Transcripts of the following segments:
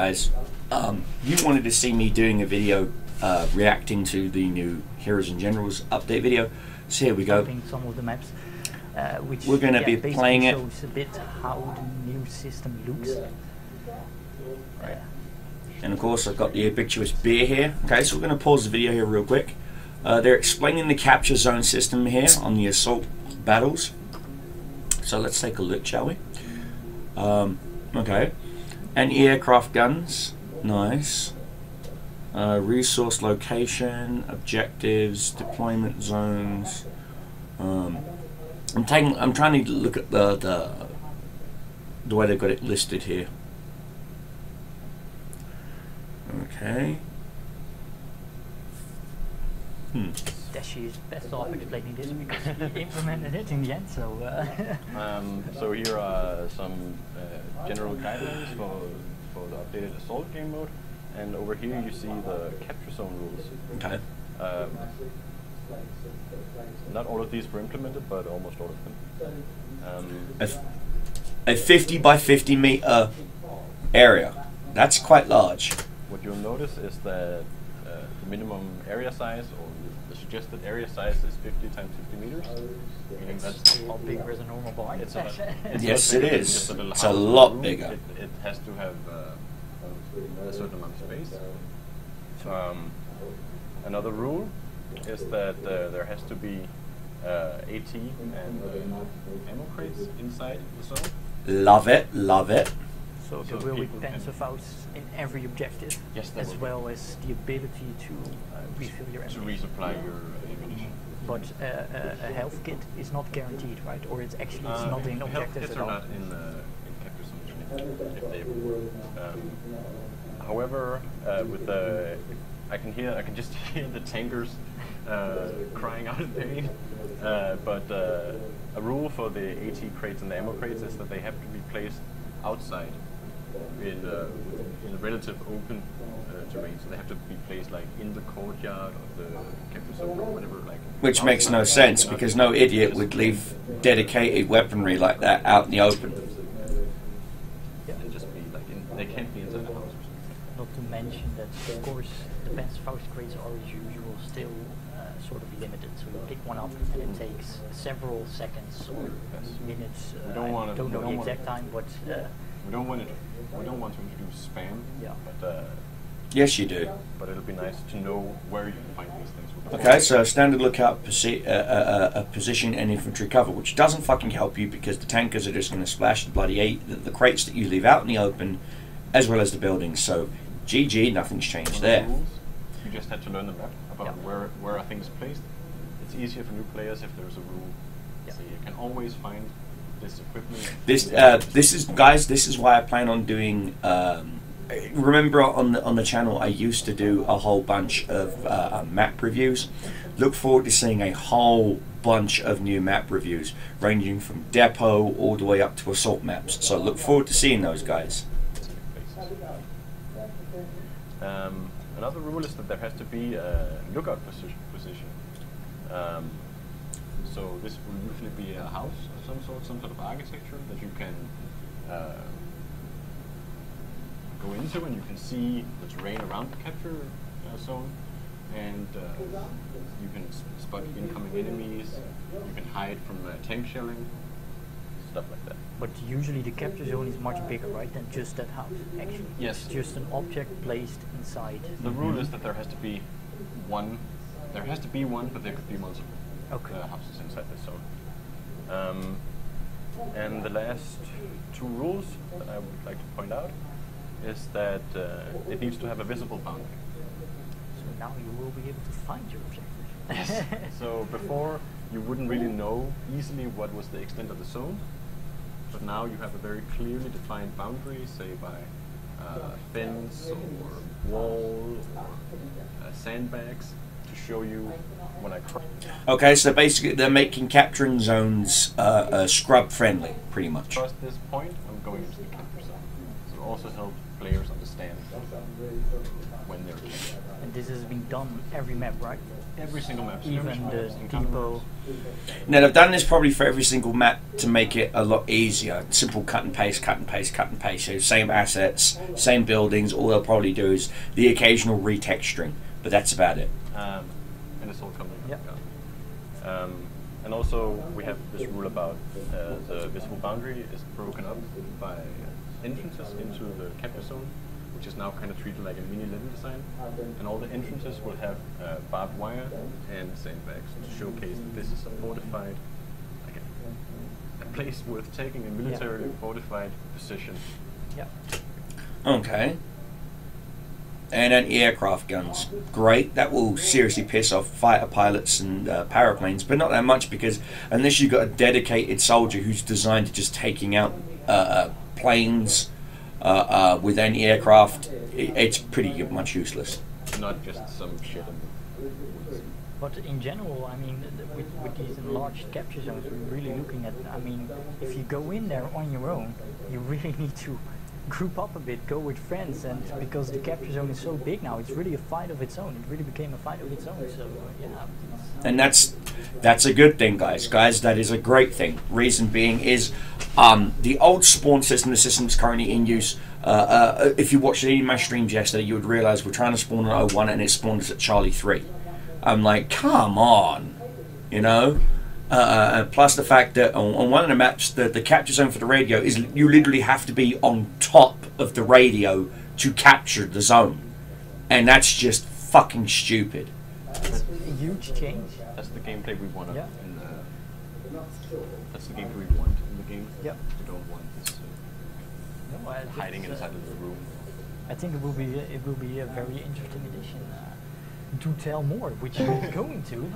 guys, you wanted to see me doing a video reacting to the new Heroes and Generals update video, so here we go. Some of the maps, which we're going to be playing it. Shows a bit how the new system looks. Right. And of course I've got the ubiquitous beer here. Okay, so we're going to pause the video here real quick. They're explaining the capture zone system here on the assault battles. So let's take a look, shall we? Okay. Anti-aircraft guns. Nice. Resource location, objectives, deployment zones. I'm trying to look at the way they've got it listed here. Okay. Dashi is best off explaining this because he implemented it in the end. So. So here are some general guidelines for the updated assault game mode, and over here you see the capture zone rules. Okay. Not all of these were implemented, but almost all of them. A 50 by 50 meter area. That's quite large. What you'll notice is that the minimum area size, or the suggested area size, is 50 times 50 meters. Meaning that's a lot bigger as a normal barn. Yes, it is. It's a lot bigger. It has to have a certain amount of space. Another rule is that there has to be AT and ammo crates inside the zone. Love it, love it. So there will be Panzerfaust in every objective, yes, as well as the ability to refill your ammunition. To resupply your ammunition. But a health kit is not guaranteed, right? Or it's actually not in objectives at all. Health kits are not in capture zone if they however, with the I can just hear the tankers crying out in pain. But a rule for the AT crates and the ammo crates is that they have to be placed outside in a relative open terrain. So they have to be placed like in the courtyard of the capture zone or whatever. Like. Which makes no sense because no idiot would leave dedicated weaponry like that out in the open. Yeah, and just be like they can't be inside the house. Not to mention that, of course, the Panzerfaust crates are as usual still sort of limited. So you pick one up and it takes several seconds or minutes. We don't want to. Don't know the exact time, but we don't want to introduce spam. Yeah. But yes, you do. But it'll be nice to know where you can find these things. Okay, so standard lookout, position, and infantry cover, which doesn't fucking help you because the tankers are just going to splash the bloody the crates that you leave out in the open, as well as the buildings. So, GG, nothing's changed there. Rules, you just had to learn the map about where are things placed. It's easier for new players if there's a rule. Yeah. So you can always find this equipment. This is why I plan on doing. Remember on the channel I used to do a whole bunch of map reviews. Look forward to seeing a whole bunch of new map reviews, ranging from depot all the way up to assault maps. So look forward to seeing those, guys. Another rule is that there has to be a lookout position. So this will usually be a house of some sort of architecture that you can go into, and you can see the terrain around the capture zone, and you can spot incoming enemies. You can hide from tank shelling, stuff like that. But usually the capture zone is much bigger, right, than just that house, actually. Yes. It's just an object placed inside. The rule is that there has to be one. There has to be one, but there could be multiple houses inside the zone. And the last two rules that I would like to point out is that it needs to have a visible boundary. So now you will be able to find your objective. Yes. So before you wouldn't really know easily what was the extent of the zone. But now you have a very clearly defined boundary, say by fence or wall or sandbags, to show you when I cross. Okay, so basically they're making capturing zones scrub friendly, pretty much. Across this point, I'm going into the capture zone. So it also helps players understand when they're captured. And this has been done every map, right? every single map. even the depot. Now they've done this probably for every single map to make it a lot easier. Simple cut and paste, cut and paste, cut and paste. So same assets, same buildings. All they'll probably do is the occasional retexturing, but that's about it. And it's all coming up. Yep. Yeah. And also we have this rule about the visible boundary is broken up by entrances into the capture zone, which is now kind of treated like a mini living design. And all the entrances will have barbed wire and sandbags to showcase that this is a fortified, like a place worth taking, a militarily fortified position. Yeah. Okay. And anti-aircraft guns. Great. That will seriously piss off fighter pilots and paraplanes, but not that much, because unless you've got a dedicated soldier who's designed to just taking out planes with anti-aircraft, it's pretty much useless. Not just some shit. But in general, I mean, with these enlarged capture zones, we're really looking at, I mean, if you go in there on your own, you really need to group up a bit, go with friends, and because the capture zone is so big now, it's really a fight of its own. It really became a fight of its own, so yeah. And that's a good thing, guys. That is a great thing. Reason being is the old spawn system, the system that's currently in use, if you watched any of my streams yesterday, you would realize we're trying to spawn at 01 and it spawned us at Charlie 3. I'm like, come on, you know? Plus the fact that on one of the maps, the capture zone for the radio is you literally have to be on top of the radio to capture the zone. And that's just fucking stupid. It's a huge change. That's the gameplay we want. Yeah. That's the gameplay we want in the game. Yep. We don't want this No, hiding inside of the room. I think it will be a very interesting edition. Do tell more, which we're going to.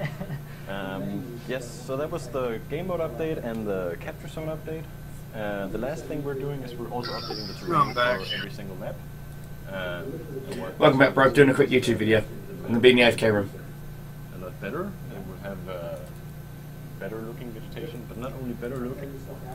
Yes, so that was the game mode update and the capture zone update. The last thing we're doing is we're also updating the terrain for every single map. Welcome back, bro. Doing a quick YouTube video. I'm going to be in the AFK room. A lot better. It will have better looking vegetation, but not only better looking.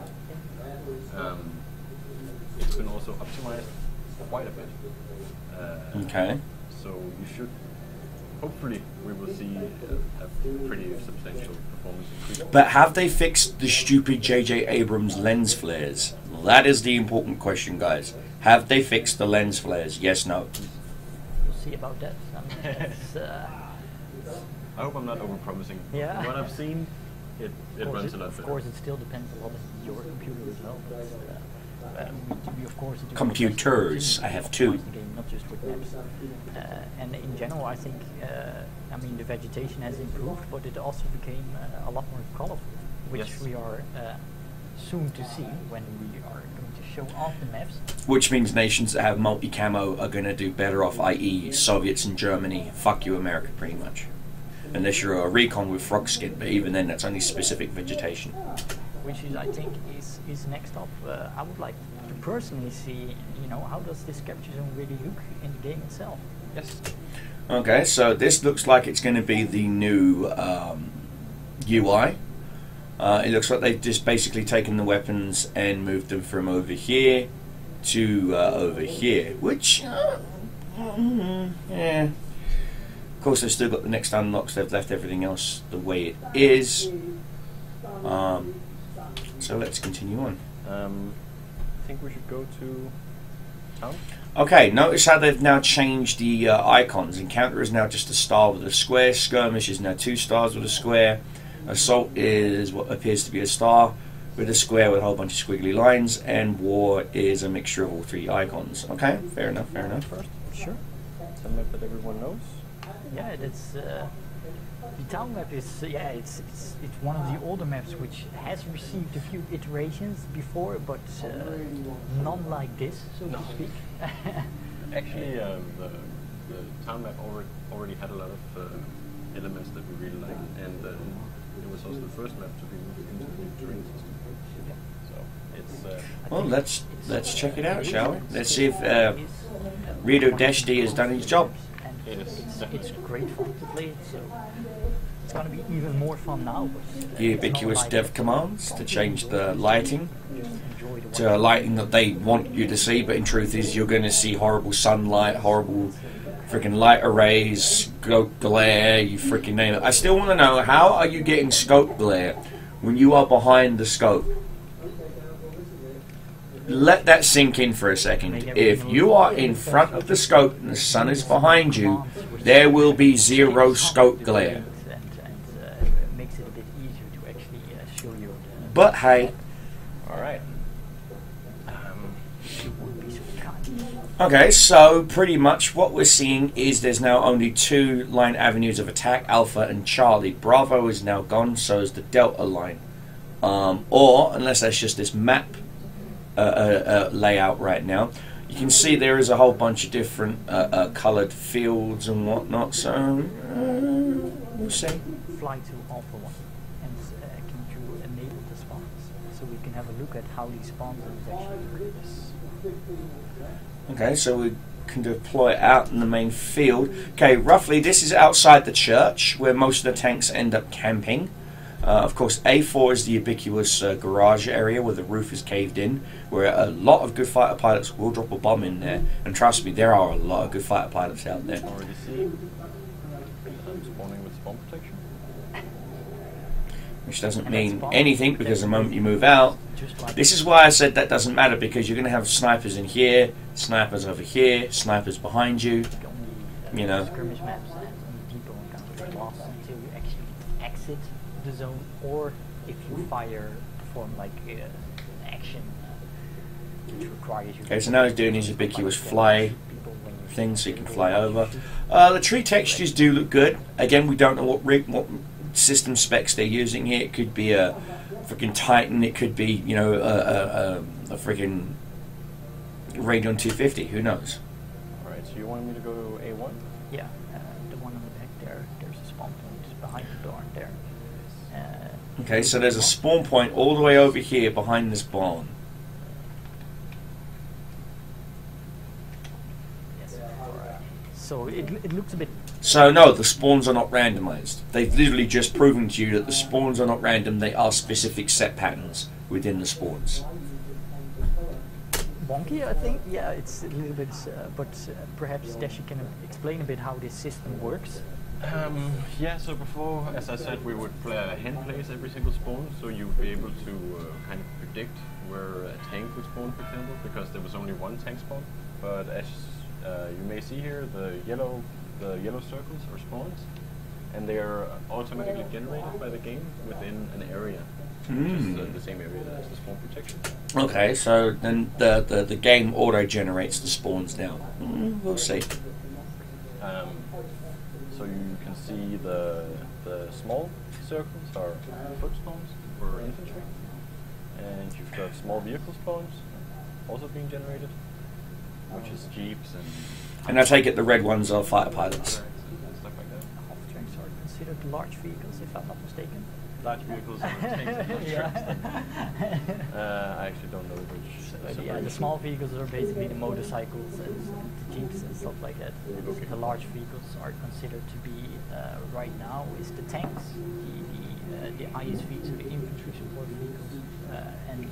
It's been also optimized quite a bit. Okay. So you should, hopefully, we will see a pretty substantial performance increase. But have they fixed the stupid J.J. Abrams lens flares? That is the important question, guys. Have they fixed the lens flares? Yes, no. We'll see about that. I mean, it's, I hope I'm not overpromising. Yeah. What I've seen, it runs a lot better. Of course, it still depends a lot on your computer as well. But, we of course do Computers. I have two. The game, not just with maps. And in general, I think, I mean, the vegetation has improved, but it also became a lot more colorful, which Yes. we are soon to see when we are going to show off the maps. Which means nations that have multi-camo are going to do better off, i.e. Soviets and Germany. Fuck you, America, pretty much. Unless you're a recon with frog skin, but even then, that's only specific vegetation. Which is, I think, is next up. I would like to personally see, you know, how does this capture zone really look in the game itself? Yes. Okay, so this looks like it's going to be the new UI. It looks like they've just basically taken the weapons and moved them from over here to over here, which, yeah. Of course, they've still got the next unlocks. They've left everything else the way it is. So let's continue on. I think we should go to town. Okay, notice how they've now changed the icons. Encounter is now just a star with a square. Skirmish is now 2 stars with a square. Assault is what appears to be a star with a square with a whole bunch of squiggly lines. And War is a mixture of all 3 icons. Okay, fair enough, fair enough. Sure. It's a map that everyone knows. Yeah, that's the town map is it's one of the older maps which has received a few iterations before, but none like this, so to speak. Actually, the town map already had a lot of elements that we really liked, and it was also the first map to be moved into the new terrain system. So it's Well, let's check it out, shall we? Let's see if Rito Deshti has done his job. And it's great fun to play, so it's going to be even more fun now. But, The ubiquitous dev commands to change the lighting just enjoy the to a lighting that they want you to see, but in truth is you're going to see horrible sunlight, horrible freaking light arrays, scope glare, you freaking name it. I still want to know, how are you getting scope glare when you are behind the scope? Let that sink in for a second. If you are in front of the scope and the sun is behind you, there will be zero scope glare. And makes it a bit easier to actually show you. But hey, Alright. You would be so kind. okay, so pretty much what we're seeing is there's now only 2 line avenues of attack, Alpha and Charlie. Bravo is now gone, so is the Delta line. Or, unless that's just this map layout right now, you can see there is a whole bunch of different coloured fields and whatnot, so we'll see. Fly to Alpha 1 and can you enable the spawns so we can have a look at how these spawns actually look. Okay, so we can deploy out in the main field. Okay, roughly this is outside the church where most of the tanks end up camping. Of course, A4 is the ubiquitous garage area where the roof is caved in, where a lot of good fighter pilots will drop a bomb in there. And trust me, there are a lot of good fighter pilots out there. Already see. I'm spawning with spawn protection. Which doesn't And mean that's anything, because the moment you move out, Just like this is why I said that doesn't matter, because you're going to have snipers in here, snipers over here, snipers behind you. the only You know. skirmish maps and only people encounter lost until you actually exit the zone, or if you perform like an action which requires you. Okay, so now he's doing his ubiquitous fly thing, so you can fly over. The tree textures do look good. Again, we don't know what system specs they're using here. It could be a freaking Titan. It could be, you know, a freaking Radeon 250. Who knows? Alright, so you want me to go to A1? Yeah, the one on the back there. There's a spawn point behind the door there. Okay, so there's a spawn point all the way over here behind this barn. Yes. So it looks a bit. So no, the spawns are not randomized. They've literally just proven to you that the spawns are not random. They are specific set patterns within the spawns. Wonky, I think. Yeah, it's a little bit, but perhaps Dashi can explain a bit how this system works. Yeah, so before, as I said, we would hand place every single spawn, so you'd be able to kind of predict where a tank would spawn, for example, because there was only one tank spawn. But as you may see here, the yellow circles are spawns, and they are automatically generated by the game within an area. Which is the same area as the spawn protection. Okay, so then the game auto generates the spawns now. We'll see. So you can see the small circles are foot spawns for infantry, and you've got small vehicle spawns also being generated, which is jeeps And I take it the red ones are fighter pilots. and stuff like that. Half tanks are considered large vehicles, if I'm not mistaken. Large vehicles are tanks and trucks. I actually don't know which. Yeah, the small vehicles are basically the motorcycles and the jeeps and stuff like that. And Okay. the large vehicles are considered to be right now is the tanks, the ISV, so the infantry support vehicles, and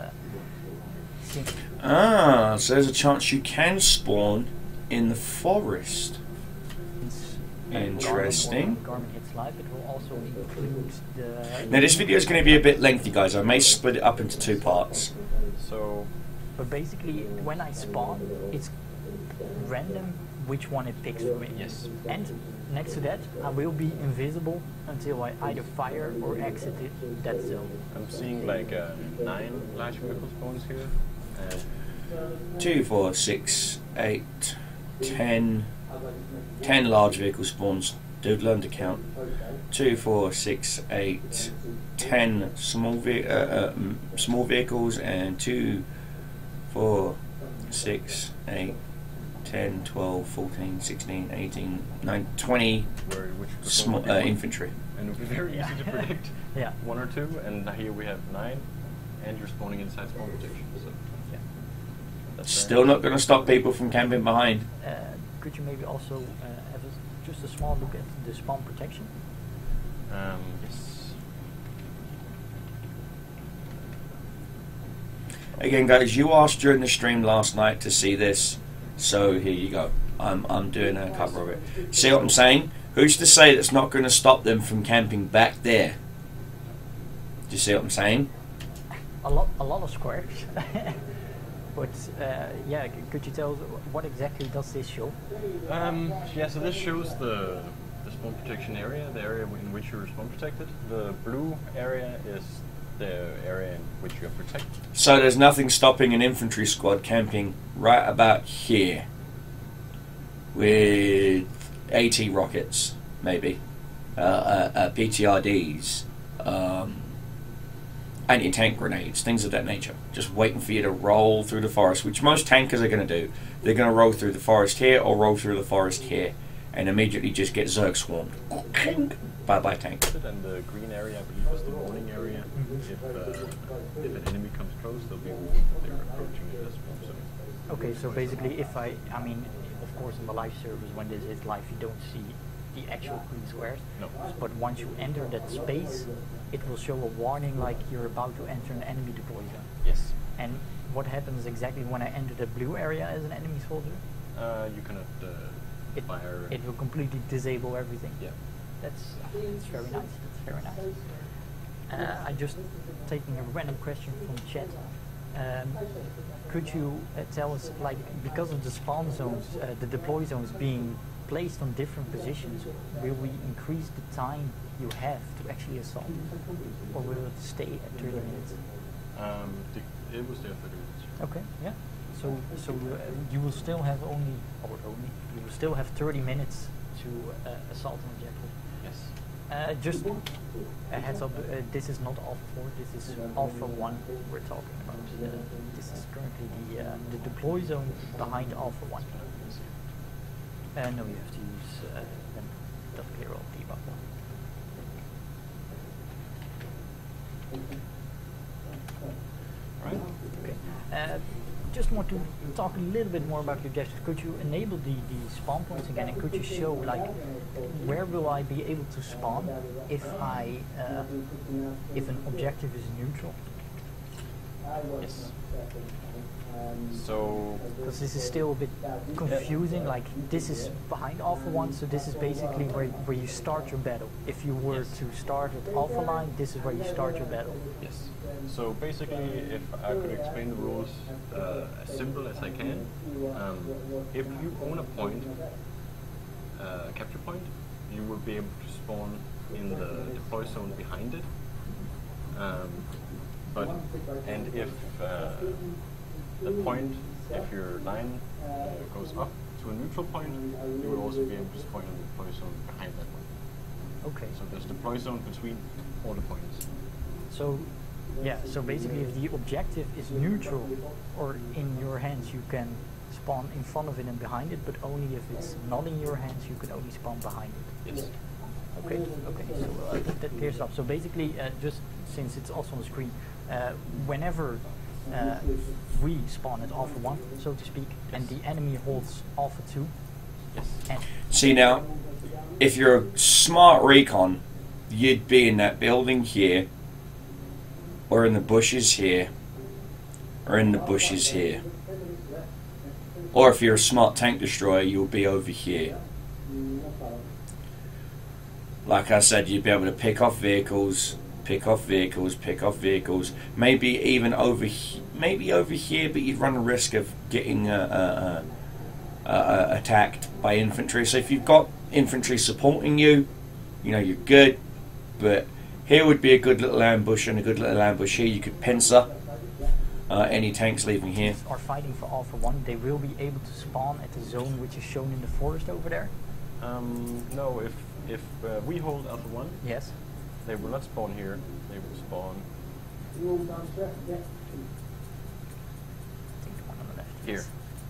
So there's a chance you can spawn in the forest. Interesting. When Garmin hits live, it will also include the. Now this video is going to be a bit lengthy, guys. I may split it up into 2 parts. So, But basically, when I spawn, it's random which one it picks for me. yes. And next to that, I will be invisible until I either fire or exit that zone. I'm seeing like 9 large vehicle spawns here. And 2, 4, 6, 8, 10. 10 large vehicle spawns. Do learn to count. 2, 4, 6, 8, 10 small vehicles, and 2, 4, 6, 8, 10, 12, 14, 16, 18, 19, 20 which small, would be one. infantry. And it would be very easy to predict. Yeah. 1 or 2, and here we have 9, and you're spawning inside spawn protection. So, Yeah. that's Still not going to stop people from camping behind. Could you maybe also have just a small look at the spawn protection? Yes. Again, guys, you asked during the stream last night to see this, so here you go. I'm doing a cover of it. See what I'm saying? Who's to say that's not going to stop them from camping back there? Do you see what I'm saying? A lot of squares. But yeah, could you tell us what exactly does this show? Yeah, so this shows the spawn protection area, the area in which you're spawn protected. The blue area is the area in which you're protected. So there's nothing stopping an infantry squad camping right about here with AT rockets, maybe, PTRDs, anti-tank grenades, things of that nature. Just waiting for you to roll through the forest, which most tankers are going to do. They're going to roll through the forest here or roll through the forest here and immediately just get Zerg swarmed. Bye-bye tank. And the green area, I believe, is the warning area. If an enemy comes close, they'll be warned that they're approaching the spawn zone. Okay, so basically if I mean, of course in the live service when this is live you don't see the actual green squares. No. But once you enter that space, it will show a warning like you're about to enter an enemy deploy zone. Yes. And what happens exactly when I enter the blue area as an enemy soldier? You cannot fire. It will completely disable everything. Yeah. That's very nice. That's very nice. I just taking a random question from chat. Could you tell us, like, because of the spawn zones, the deploy zones being placed on different positions, will we increase the time you have to actually assault, or will it stay at 30 minutes? It will stay at 30 minutes. Okay, yeah. So you will still have you will still have 30 minutes to assault an objective. Yes. Just a heads up, this is not Alpha 4, this is Alpha 1 we're talking about. This is currently the deploy zone behind Alpha 1. No, you have to use .clear all debug. Right. Okay. Just want to talk a little bit more about your objectives. Could you enable the spawn points again, and could you show, like, where will I be able to spawn if if an objective is neutral? Yes. So, because this is still a bit confusing, like this is behind Alpha 1, so this is basically where you start your battle. If you were to start at Alpha line, this is where you start your battle. yes. So basically, if I could explain the rules as simple as I can, if you own a point, capture point, you will be able to spawn in the deploy zone behind it. And if the point, if your line goes up to a neutral point, you will also be able to spawn in the deploy zone behind that one. Okay. So there's deploy zone between all the points. So, yeah, so basically if the objective is neutral or in your hands, you can spawn in front of it and behind it, but only if it's not in your hands, you can only spawn behind it. Yes. Okay, so that clears up. So basically, just since it's also on the screen, whenever we spawn at Alpha 1, so to speak, and the enemy holds Alpha 2. Yes. See now, if you're a smart recon, you'd be in that building here, or in the bushes here, or in the bushes here. Or if you're a smart tank destroyer, you'll be over here. Like I said, you'd be able to pick off vehicles, pick off vehicles, pick off vehicles. Maybe even over here, but you'd run a risk of getting attacked by infantry. So if you've got infantry supporting you, you know you're good. But here would be a good little ambush, and a good little ambush here. You could pincer any tanks leaving here. Are fighting for Alpha 1, they will be able to spawn at the zone which is shown in the forest over there? No, if we hold Alpha 1, yes, they will not spawn here, they will spawn here.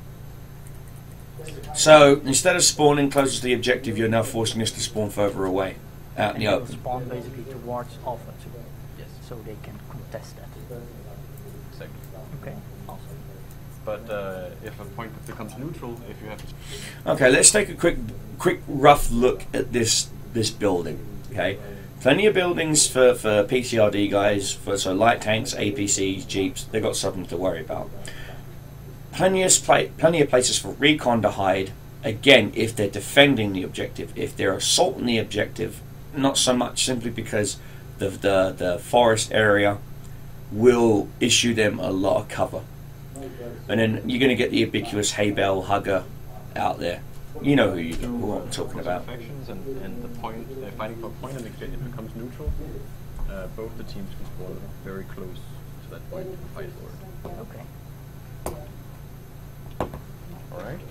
So instead of spawning closer to the objective, you're now forcing us to spawn further away, out in the they will open. spawn basically towards Alpha 2. Yes. So they can contest that. Exactly. Okay, awesome. But if a point becomes neutral, if you have Okay, let's take a quick rough look at this building. Okay, plenty of buildings for PTRD guys, so light tanks, APCs, jeeps. They've got something to worry about. Plenty of places for recon to hide, again, if they're defending the objective, if they're assaulting the objective, not so much simply because the forest area will issue them a lot of cover. And then you're going to get the ubiquitous hay bale hugger out there. You know who I'm talking about. Factions and the point, they're fighting for a point, and if it becomes neutral, both the teams can spawn very close to that point and fight for it. Okay. Alright.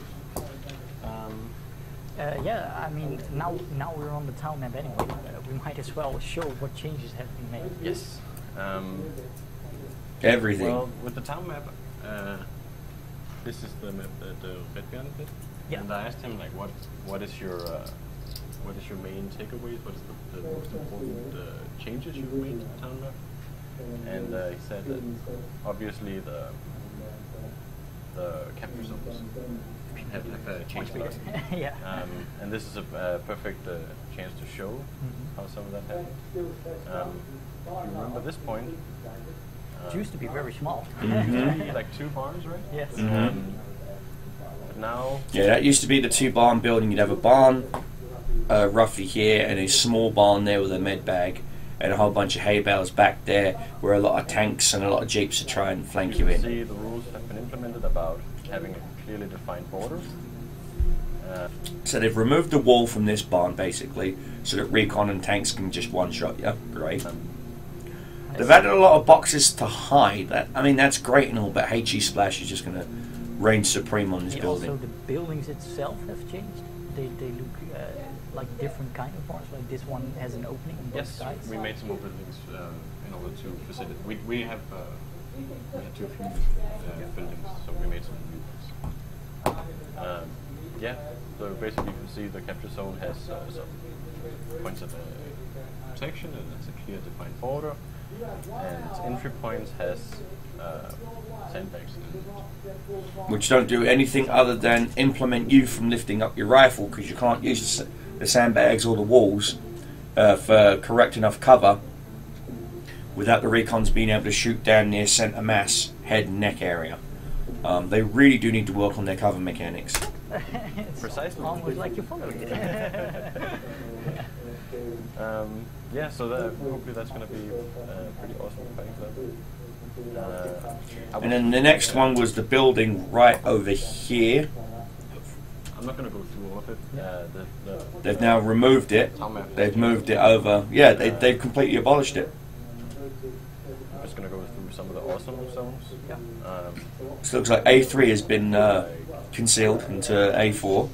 Yeah, I mean, now we're on the town map anyway. We might as well show what changes have been made. Yes. Everything. Well, with the town map, this is the map that Redbjørn did. Yeah. And I asked him like, what is your main takeaways? What is the most important changes you've made to the town map? And he said that obviously the capture zones have changed a lot. Yeah. And this is a perfect chance to show how some of that happened. If you remember this point, It used to be very small. like 2 barns, right? Yes. But now, Yeah, that used to be the 2 barn building. You'd have a barn roughly here and a small barn there with a med bag and a whole bunch of hay bales back there where a lot of tanks and a lot of jeeps are trying to flank you can in. see the rules have been implemented about having a clearly defined border. So they've removed the wall from this barn basically so that recon and tanks can just one-shot you. Great. They've added a lot of boxes to hide. I mean, that's great and all, but HE Splash is just going to reign supreme on this building. Also, the buildings itself have changed. They look like different kind of bars. Like this one has an opening on both Yes, sides. we made some more buildings in order to facilitate. We had too few buildings, so we made some new ones. Yeah, so basically you can see the capture zone has some points of protection and it's a clear defined border, and its entry points has sandbags. Which don't do anything other than implement you from lifting up your rifle because you can't use the sandbags or the walls for correct enough cover without the recons being able to shoot down near centre mass, head and neck area. They really do need to work on their cover mechanics. It's Precisely. almost like you're following it. Yeah, so hopefully that's going to be pretty awesome fighting club. And then the next one was the building right over here. I'm not going to go through all of it. They've now removed it. They've moved it over. Yeah, they've completely abolished it. I'm just going to go through some of the awesome zones. Yeah. This looks like A3 has been concealed into A4.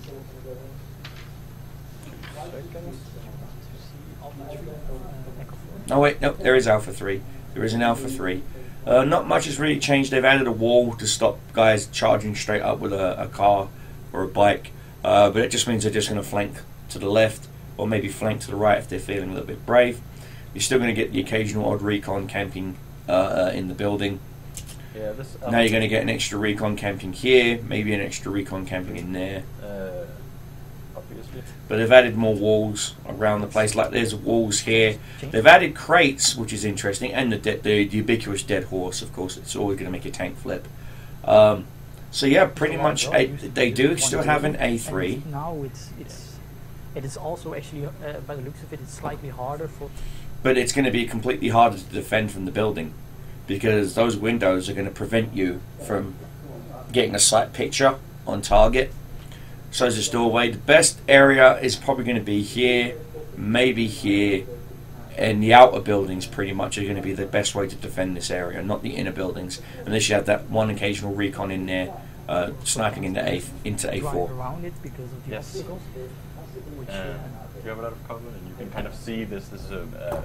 Oh wait, no, there is Alpha 3. There is an Alpha 3. Not much has really changed. They've added a wall to stop guys charging straight up with a car or a bike. But it just means they're just going to flank to the left or maybe flank to the right if they're feeling a little bit brave. You're still going to get the occasional odd recon camping in the building. Yeah, this, Now you're going to get an extra recon camping here, maybe an extra recon camping in there. Obviously. But they've added more walls around the place. Like there's walls here. They've added crates, which is interesting, and the ubiquitous dead horse. Of course, it's always going to make your tank flip. So yeah, pretty much they do still have an A3. And now it is also actually by the looks of it, it's slightly harder for. But it's going to be completely harder to defend from the building because those windows are going to prevent you from getting a sight picture on target. So is this doorway. The best area is probably going to be here, maybe here, and the outer buildings pretty much are going to be the best way to defend this area, not the inner buildings, unless you have that one occasional recon in there, sniping into Drive A4. around it because of the obstacles. Which, you have a lot of cover, and you can kind of see this. This is a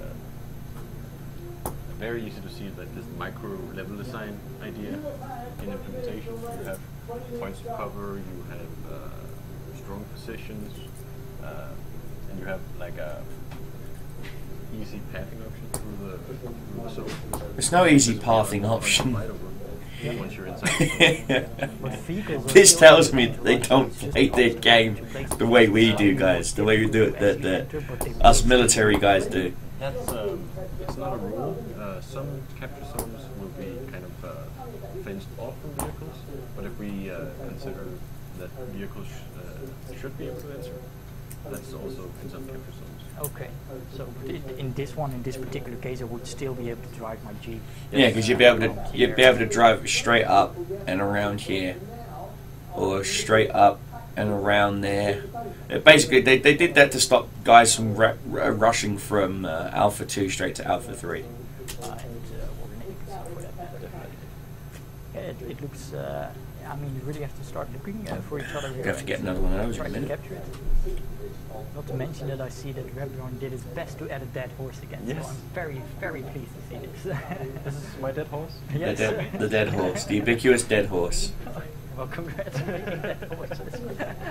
very easy to see that this micro level design idea in implementation. You have points of cover, you have strong positions, and you have like a easy pathing option through the zone. There's no easy pathing option. Once you're inside. This tells me that they don't play their game the way we do, guys. The way we do it, that us military guys do. That's it's not a rule. Some capture zones will be kind of fenced off from vehicles, but if we consider that vehicles should be able to enter. That's also in some capture zones. Okay, so in this one, in this particular case, I would still be able to drive my Jeep. Yeah, because you'd be able to drive straight up and around here, or straight up and around there. Basically, they did that to stop guys from rushing from Alpha 2 straight to Alpha 3. And for that matter. Yeah, it looks. I mean, you really have to start looking for each other here. You have to get another one of those in try a to minute. capture it. Not to mention that I see that Rebjorn did his best to add a dead horse again. Yes. So I'm very, very pleased to see this. This is my dead horse. Yes. The dead horse, the ubiquitous dead horse. Well, congrats on making dead horses.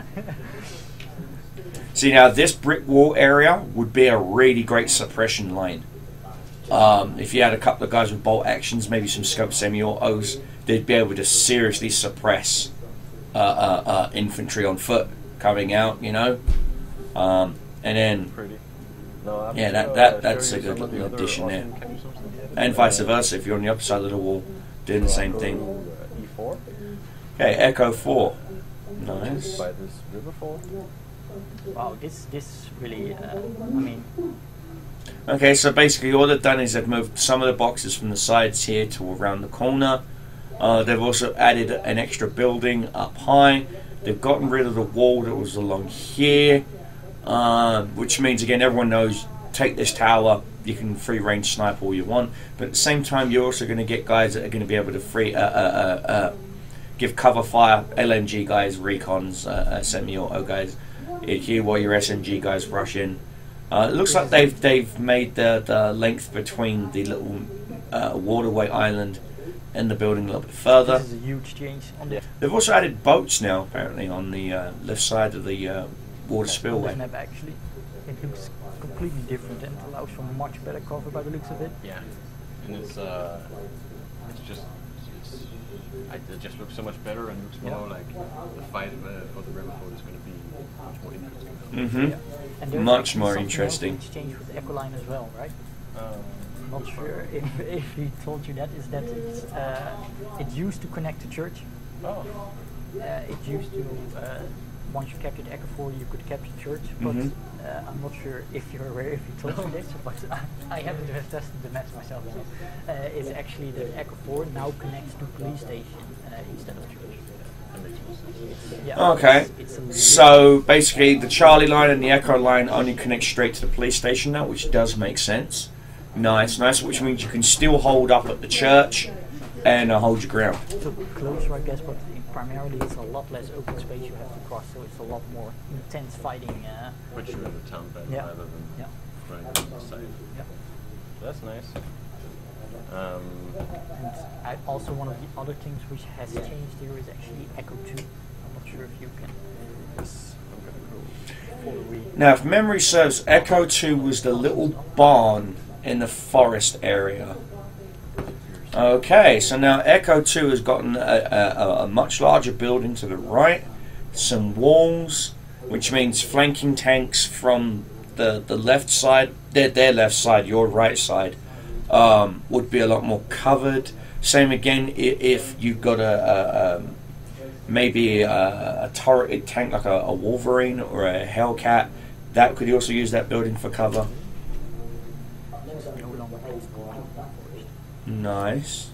See, now this brick wall area would be a really great suppression line. If you had a couple of guys with bolt actions, maybe some scope semi-autos, they'd be able to seriously suppress infantry on foot coming out, you know. And then, Pretty. No, yeah, that's a good little addition there. And vice versa, if you're on the other side of the wall, doing the same thing. E4. Okay, Echo 4. Nice. By this river fall. Wow, this really, I mean, Okay, so basically all they've done is they've moved some of the boxes from the sides here to around the corner. They've also added an extra building up high. They've gotten rid of the wall that was along here, which means, again, everyone knows, take this tower, you can free range snipe all you want, but at the same time you're also going to get guys that are going to be able to give cover fire, LMG guys, recons, semi-auto guys here while your SMG guys rush in. It looks like they've made the length between the little waterway island and the building a little bit further. this is a huge change on the They've also added boats now, apparently, on the left side of the water on spillway. this map actually. It looks completely different and allows for much better cover by the looks of it. Yeah, and it just looks so much better and looks more like the fight for the river fort is going to be much more interesting. Mm-hmm. And there's Much actually more something interesting. else which changed with Ecoline as well, right? Um, Not sure if he told you that. Is that it used to connect to church. oh, It used to once you captured Echo 4, you could capture church, but Mhm. I'm not sure if you're aware if he told you this, but I happen to have tested the maps myself. So it's actually that Echo 4 now connects to police station instead of church. that makes more sense. Yeah, Okay, it's a little so basically the Charlie line and the Echo line only connect straight to the police station now, which does make sense. Nice, which means you can still hold up at the church and hold your ground. so closer, I guess, but primarily it's a lot less open space you have to cross, so it's a lot more intense fighting. Put you in the town better Yeah. rather than Yeah. running on the side. Yeah. So that's nice. And also one of the other things which has changed here is actually Echo 2. I'm not sure if you can Yes, I'm gonna go. follow read. Now, if memory serves, Echo 2 was the little barn in the forest area. Okay, so now Echo 2 has gotten a much larger building to the right, some walls, which means flanking tanks from the left side, their left side, your right side, would be a lot more covered. Same again if you've got maybe a turreted tank like a Wolverine or a Hellcat, that could also use that building for cover. This is no longer based on forest. Nice.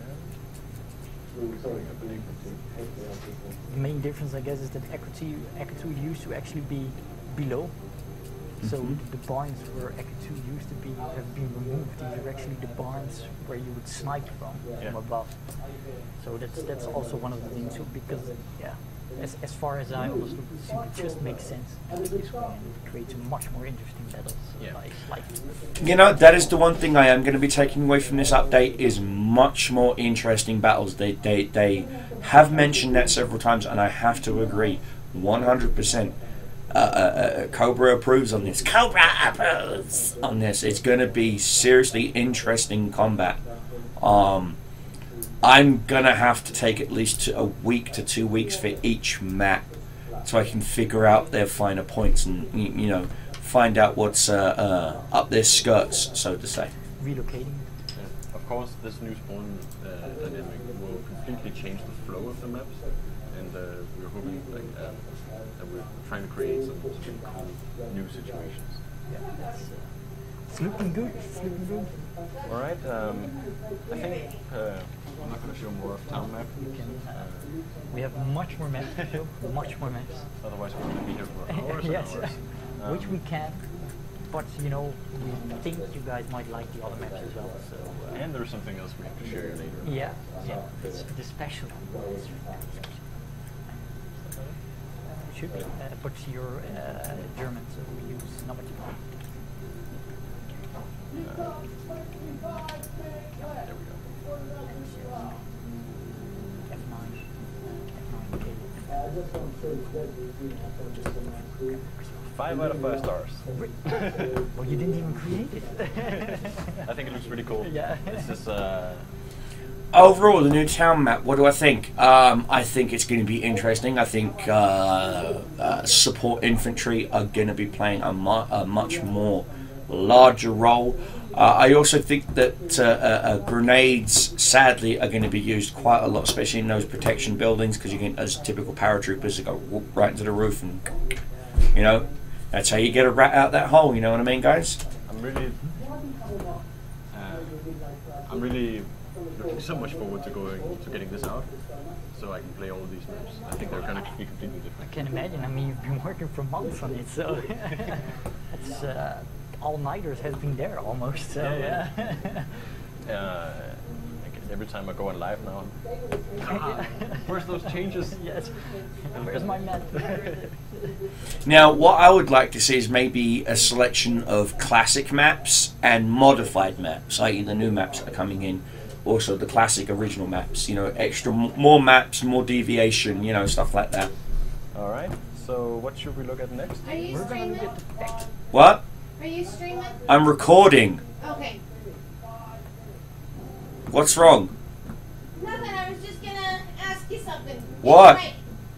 The main difference, I guess, is that Echo 2 used to actually be below. So the barns where Echo 2 used to be have been removed. These are actually the barns where you would snipe from above. So that's also one of the things. So because as far as I understood, it just makes sense. And this way it creates much more interesting battles. Yeah. Like You know, that is the one thing I am going to be taking away from this update is much more interesting battles. They have mentioned that several times, and I have to agree, 100%. Cobra approves on this. Cobra approves on this. It's going to be seriously interesting combat. I'm going to have to take at least a week to 2 weeks for each map so I can figure out their finer points and, you know, find out what's up their skirts, so to say. relocating. Of course, this new spawn dynamic will completely change the flow of the maps. and we're hoping like that we're trying to create some really cool new situations. Yeah, it's looking good. It's looking good. All right. I think I'm not going to show more of town map. We can. We have much more maps to show. Much more maps. Otherwise, we're going to be here for hours Yes, and hours. which we can. But you know, we think you guys might like the other maps as well. So. And there's something else we have to share later. Yeah, yeah. It's the special. Should be. But you're German, so we use number 2. There we go. F9. 5 out of 5 stars. Well, you didn't even create it. I think it looks pretty cool. Yeah. It's just Overall, the new town map, what do I think? I think it's going to be interesting. I think support infantry are going to be playing a much more larger role. I also think that grenades, sadly, are going to be used quite a lot, especially in those protection buildings, because you get those typical paratroopers that go right into the roof, and you know, that's how you get a rat out that hole. You know what I mean, guys? I'm really looking so much forward to getting this out, so I can play all these maps. I think they're going to be completely I different. can imagine. I mean, you've been working for months on it, so it's all-nighters has been there almost. So Yeah. Like every time I go on live now, where's those changes? Yes. Where's my map? Now, what I would like to see is maybe a selection of classic maps and modified maps, i.e. the new maps that are coming in. Also, the classic original maps, you know, more maps, more deviation, you know, stuff like that. All right. So what should we look at next? Are you We're gonna streaming? look at the fact. What? Are you streaming? I'm recording. Okay. What's wrong? Nothing. I was just gonna ask you something. What? Right.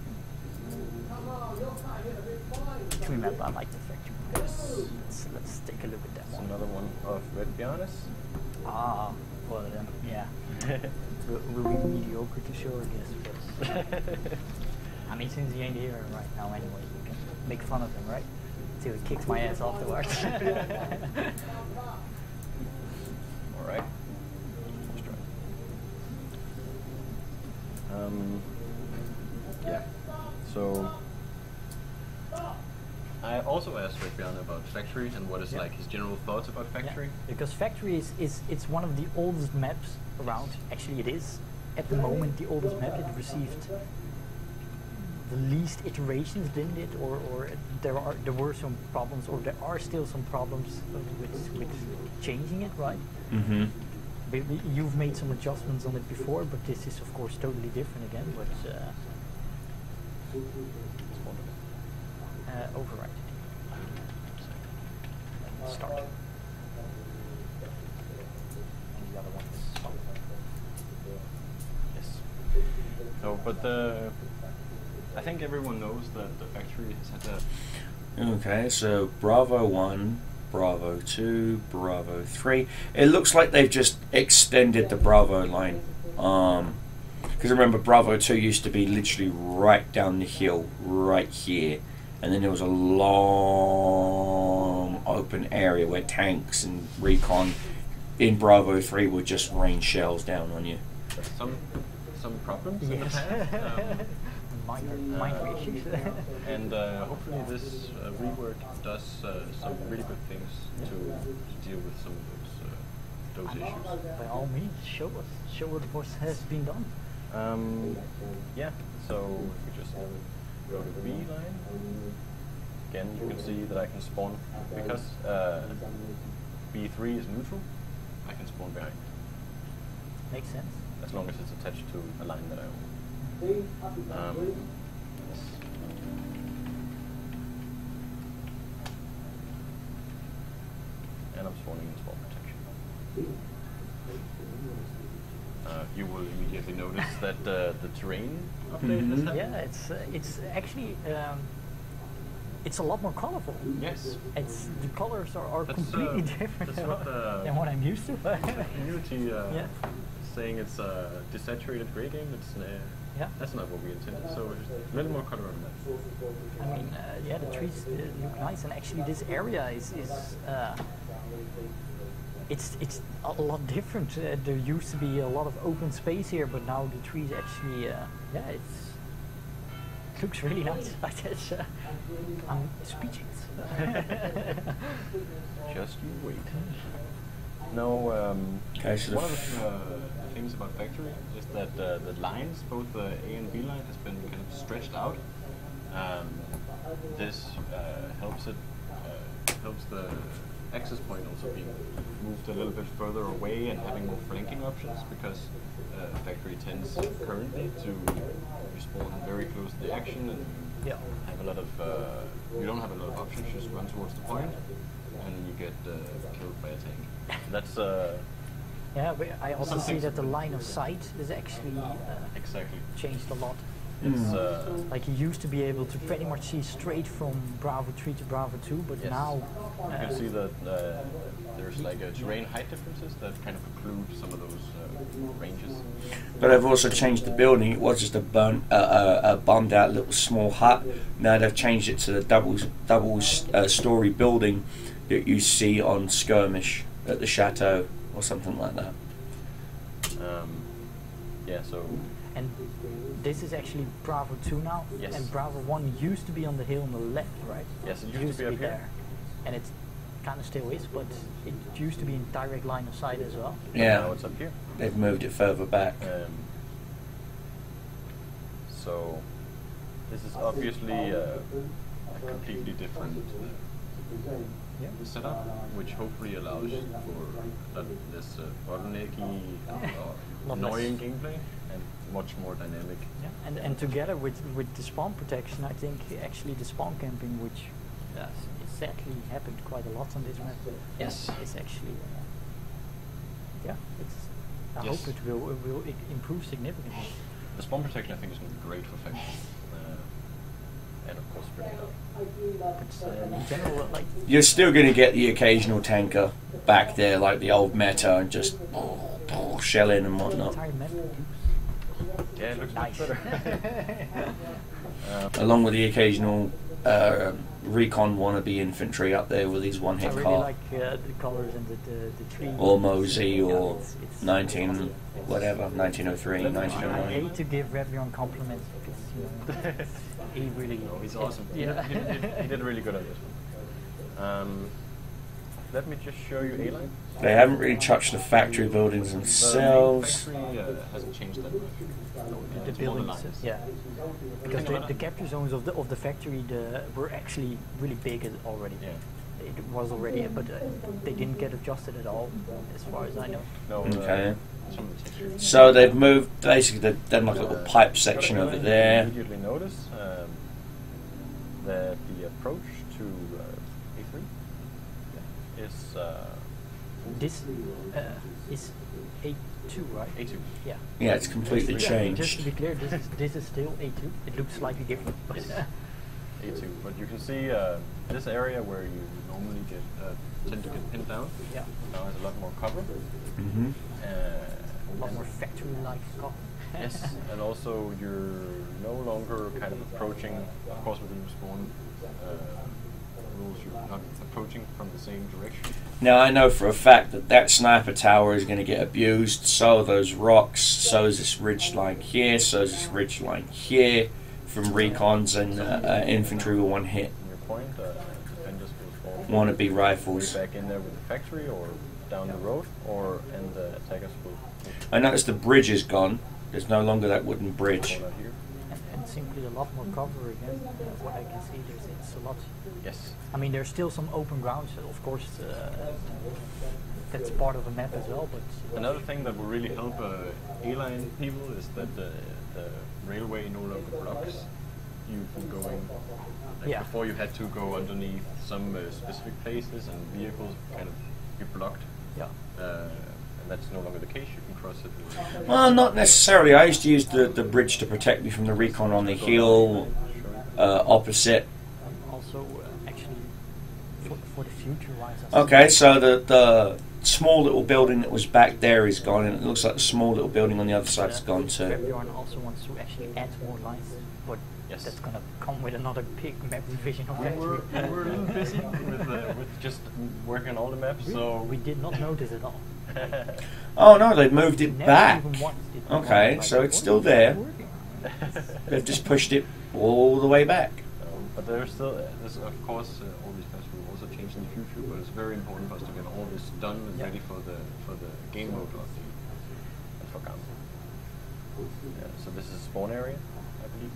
Tree map, I like the factory. Let's take a look at that It's one. another one of Red Bjarnes. Ah, well then, yeah. Will be mediocre to show, I guess. But I mean, since he ain't here right now anyway, we can make fun of him, right? Till he kicks my ass afterwards. All right. Let's try. Yeah. So I also asked Red Bjarne about Factory and what is Yeah. like his general thoughts about Factory. Yeah, because Factory is it's one of the oldest maps around. Actually, it is at the moment the oldest map. It received the least iterations, didn't it? Or there were some problems, or there are still some problems with changing it, right? Mm-hmm. You've made some adjustments on it before, but this is of course totally different again. But override it. Start. And the other one is stop. Yes. So, but I think everyone knows that the Factory has had a Okay, so Bravo 1, Bravo 2, Bravo 3. It looks like they've just extended the Bravo line. Because remember, Bravo 2 used to be literally right down the hill, right here. And then there was a long open area where tanks and recon in Bravo 3 would just rain shells down on you. some problems in the Yes. past. Minor issues. And hopefully this rework does some really good things to deal with some of those issues. By all means, show what has been done. Yeah, so if we just go to B line, again you can see that I can spawn, because B3 is neutral, I can spawn behind, Makes sense. as long as it's attached to a line that I own. Yes. And I'm spawning in spawn protection. You will immediately notice that the terrain update has happened. Yeah, it's actually it's a lot more colorful. Yes. It's the colors are That's, completely different that's what, than what I'm used to. Unity Yeah. saying it's a desaturated gray game. It's Yeah. That's not what we intended. So just a little more color on that. I mean, yeah, the trees look nice, and actually this area is it's a lot different. There used to be a lot of open space here, but now the trees actually, yeah, it looks really nice. I'm speechless. Just you wait. No, Okay, so one of the things about factory is that the lines, both the A and B line, has been kind of stretched out. This helps the access point also being moved a little bit further away and having more flanking options, because factory tends currently to respawn very close to the action, and Yeah. have a lot of you don't have a lot of options. Just run towards the point, and you get killed by a tank. That's Yeah, but I also see things that the have been- line of sight is actually exactly. changed a lot. It's Like you used to be able to pretty much see straight from Bravo 3 to Bravo 2, but Yes. now you can see that there's like a terrain height differences that kind of occlude some of those ranges. But they've also changed the building. It was just a bummed out little small hut. Now they've changed it to the double story building that you see on Skirmish at the chateau or something like that. Yeah, so and this is actually Bravo 2 now, Yes. and Bravo 1 used to be on the hill on the left, right? yes, it used to be up here. there, and it kind of still is, but it used to be in direct line of sight as well. Now Yeah, it's up here. they've moved it further back. So this is obviously a completely different Yeah. setup, which hopefully allows for this bottlenecky or Lot annoying less. gameplay and much more dynamic. Yeah. And together with the spawn protection, I think actually the spawn camping, which sadly happened quite a lot on this map, Yes. is actually yeah, it's. I Yes. hope it will improve significantly. The spawn protection, I think, is going to be great for faction. And of course, spreading out. But in general, like You're still going to get the occasional tanker back there, like the old meta, and just shelling and the whatnot. entire map. Yeah, it looks much Nice. better. Along with the occasional recon wannabe infantry up there with his I one-hit really car. like the colors and the tree. Or Mosey, Yeah, or it's 19, whatever, 1903, I 1909. hate to give Revlion compliments because he really. Oh, he's awesome. Yeah. He did really good on this one. Let me just show you A-line. They haven't really touched the factory buildings The themselves. factory hasn't changed that much. The It's more the buildings, lines. yeah. Because Think about the it. capture zones of the factory were actually really big already. Yeah. It was already, but they didn't get adjusted at all, as far as I know. No, Okay. some of the textures. So they've moved, basically they've done like a little pipe section But over you there. immediately notice that the approach to A3 is This is A2, right? A2. Yeah. Yeah, it's completely Yeah, just to changed. be clear, this is still A2. It looks slightly different, but A2, but you can see this area where you normally tend to get pinned down yeah, now has a lot more cover. Hmm. a lot more factory-like stuff. Yes, and also you're no longer kind of approaching, of course with the new spawn rules, you're not approaching from the same direction. Now I know for a fact that that sniper tower is going to get abused. So are those rocks. So is this ridge line here. So is this ridge line here from recons and infantry with one hit. From your point, defenders will fall Wannabe rifles. back in there with the factory or down the road, and the attackers will I noticed the bridge is gone. There's no longer that wooden bridge. fall out here. And simply a lot more cover again. What I can see, it's a lot. Yes. I mean, there's still some open ground, so of course that's part of the map as well. But Another thing that will really help A-line people is that the railway no longer blocks you from going. Like Yeah. Before you had to go underneath some specific places and vehicles kind of be blocked. yeah, And that's no longer the case. You can cross it. With Well, not necessarily. I used to use the bridge to protect me from the recon on the hill opposite. also actually for the future wise. Okay, so the small little building that was back there is gone, and it looks like the small little building on the other side's gone too. Bjorn also wants to actually add more lines, but Yes. that's gonna come with another big map revision of We were Factory. a little busy with just working on all the maps, so We did not notice at all. Oh no, they've moved it Never back. even once did we Okay, wonder, so like, it's what still is there. working on? They've just pushed it all the way back. But there's still, there's of course, all these maps will also change in the future. But it's very important for us to get all this done and Yeah. ready for the game mode of for GAM. Yeah, so this is spawn area, I believe.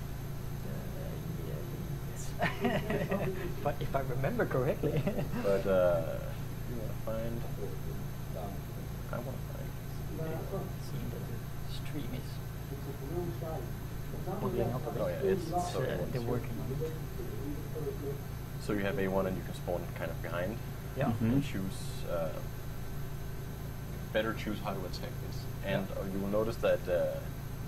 Yes. But if I remember correctly. But you want to find? I want to find. Seeing that the stream is bubbling up a bit. Oh yeah, it's so they're working on it. So you have A1 and you can spawn kind of behind. Yeah. Mhm. And choose better choose how to attack this. And you will notice that that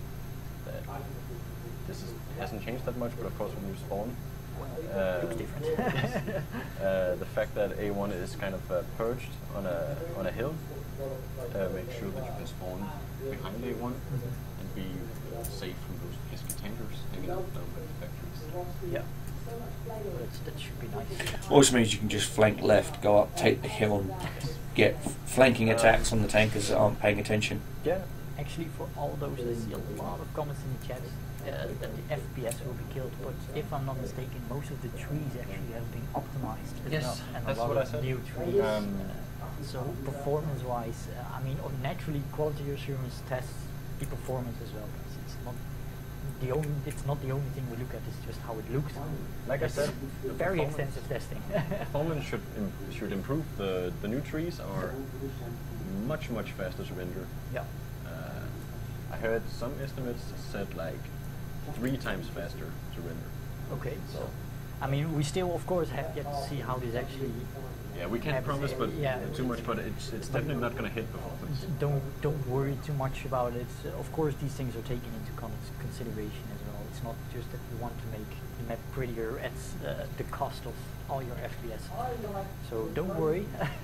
this hasn't changed that much, but of course when you spawn, Looks different. the fact that A1 is kind of perched on a hill makes sure that you can spawn behind A1 and be safe from those pesky tankers hanging out down by the factories. Yeah. That should be nice. Also means you can just flank left, go up, take the hill, and get flanking attacks on the tankers that aren't paying attention. Yeah. Actually, for all those, I see a lot of comments in the chat that the FPS will be killed, but if I'm not mistaken, most of the trees actually have been optimized as Yes, well, and that's a lot what I of said. new trees. So performance-wise, I mean, naturally, quality assurance tests the performance as well. Because it's not the only thing we look at. It's just how it looks. Like I That's said, the very performance- extensive testing. Performance should improve. The new trees are much faster to render. Yeah. I heard some estimates said like 3 times faster to render. Okay. So, I mean, we still, of course, have yet to see how this actually. Yeah, we can't happens. promise, but Yeah. too much. But it's definitely not going to hit performance. Don't worry too much about it. Of course, these things are taken into consideration as well. It's not just that we want to make the map prettier at the cost of all your FPS. So don't worry.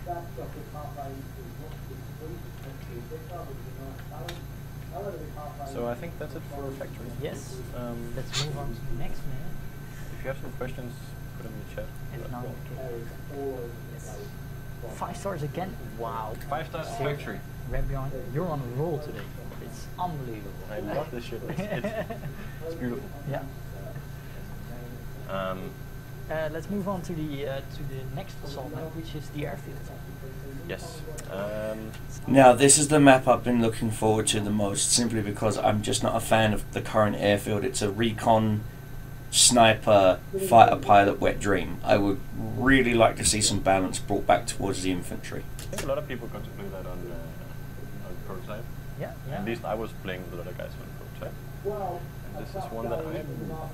So I think that's it for factory. Yes. Um, Let's move on to the next minute. If you have some questions, put them in the chat. F9. Okay. Yes. 5 stars again. Wow. 5 stars Ser- factory. Rebion, you're on a roll today. It's unbelievable. I love this shit. It's beautiful. Yeah. Um, Let's move on to the next assault map, which is the airfield. yes. Now, this is the map I've been looking forward to the most, simply because I'm just not a fan of the current airfield. It's a recon, sniper, fighter pilot wet dream. I would really like to see some balance brought back towards the infantry. I think a lot of people got to play that on prototype. Yeah, yeah. At least I was playing with a lot of guys on prototype. And this is one that I moved up.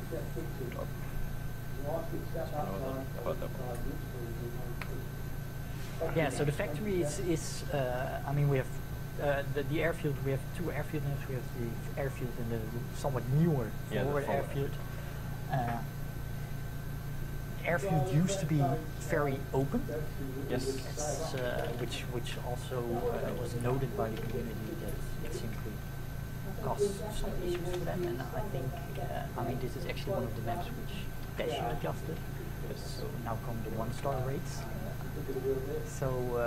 About that one. Yeah, so the factory is I mean, we have the airfield, we have 2 airfield maps. We have the airfield and the somewhat newer Yeah, the forward forward. airfield. The airfield used to be very open. Yes. It's, which also was noted by the community that it simply caused some issues for them, and I think I mean, this is actually one of the maps which Passion adjusted. So now come the 1-star rates. So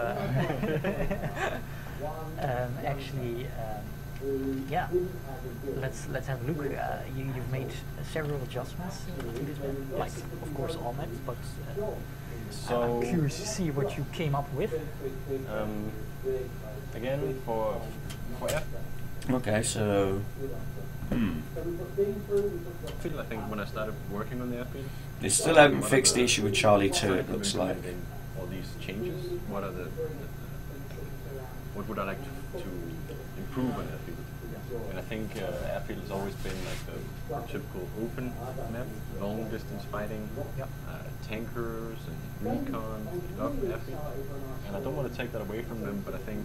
actually, yeah, let's have a look. You've made several adjustments to this map, like of course all maps, but So I'm curious to see what you came up with. again for air. Okay, so... I think when I started working on the airfield, They still haven't fixed the issue with Charlie 2, it looks like. all these changes. What are what would I like to improve on airfield? And I think airfield has always been like the typical open map, long distance fighting, Yep. tankers and recon, love airfield. And I don't want to take that away from them, but I think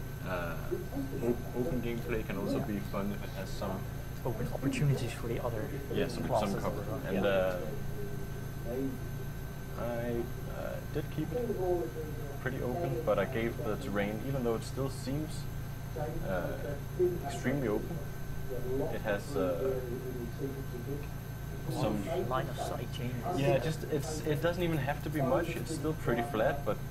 open gameplay can also be fun if it has some Open opportunities for the other some classes cover. as well. And Yeah. I did keep it pretty open, but I gave the terrain, even though it still seems extremely open, it has some line of sight changes. yeah, it doesn't even have to be much. It's still pretty flat, but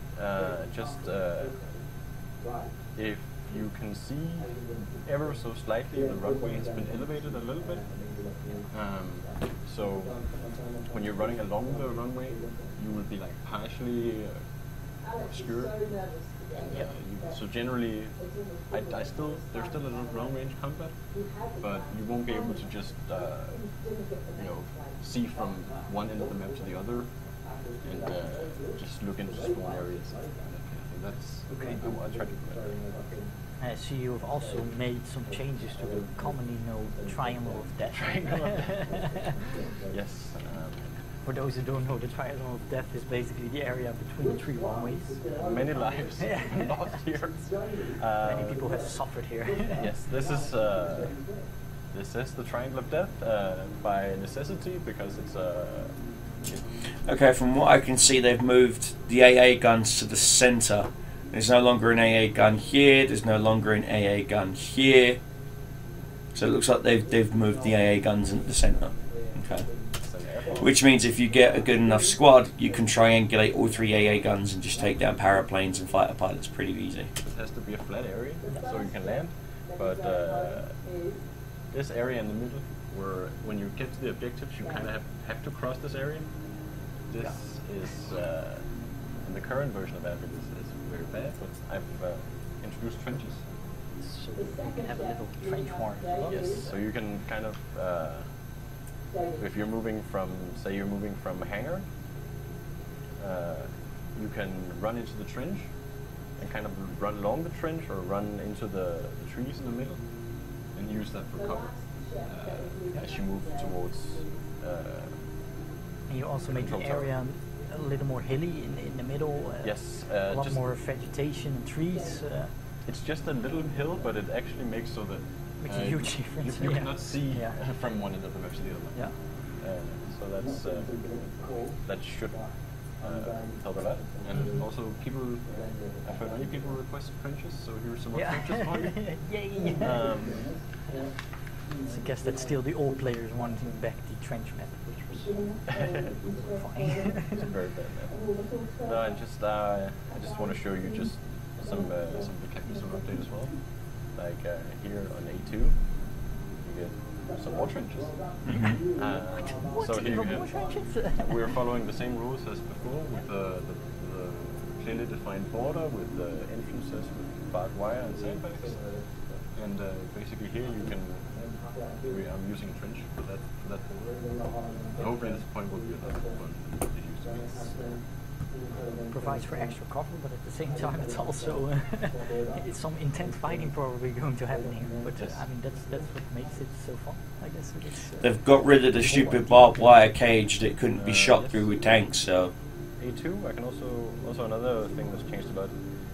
if you can see ever so slightly, the runway has been elevated a little bit. So when you're running along the runway, you will be like partially obscured. So generally, there's still a little long range combat, but you won't be able to just see from one end of the map to the other and just look into spawn areas. That's okay. I'll try to do that. I see you have also made some changes to the commonly known Triangle of Death. Yes. For those who don't know, the Triangle of Death is basically the area between the 3 runways. Many lives lost here. Many people have suffered here. Yes, this is the Triangle of Death by necessity, because it's Okay, from what I can see, they've moved the AA guns to the centre. There's no longer an AA gun here. There's no longer an AA gun here. So it looks like they've moved the AA guns into the centre. Okay. Which means if you get a good enough squad, you can triangulate all 3 AA guns and just take down paraplanes and fighter pilots pretty easy. It has to be a flat area so you can land, but this area in the middle, where when you get to the objectives, you kind of have to cross this area. This is in the current version of Avid is very bad, but I've introduced trenches. So you can have a little trench horn as well. Yes, so you can kind of, if you're moving from, say you're moving from a hangar, you can run into the trench and kind of run along the trench or run into the trees in the middle and use that for cover as you move towards. And you also make the area a little more hilly in the middle. Yes, a lot more vegetation and trees. It's just a little hill, but it actually makes so that makes a huge difference. You cannot see from one end of the map to the other. Yeah. So that should help a lot. And also, I've heard many people request trenches, so here's some more trenches for you. Yay! So I guess that's still the old players wanting back the trench map, which was fine. It's a very bad map. No, and just I just want to show you just some of the Captain update as well. Like here on A2, you get some more trenches. So here you have, we're following the same rules as before, with the clearly defined border, with the entrances with barbed wire and sandbags. And basically here you can. I'm using a trench for that border. Hopefully this point will be a lot more fun than it used to be. Provides for extra cover, but at the same time it's also it's some intense fighting probably going to happen here. But I mean that's what makes it so fun, I guess. They've got rid of the stupid barbed wire cage that couldn't be shot through with tanks. So A2, I can also another thing that's changed about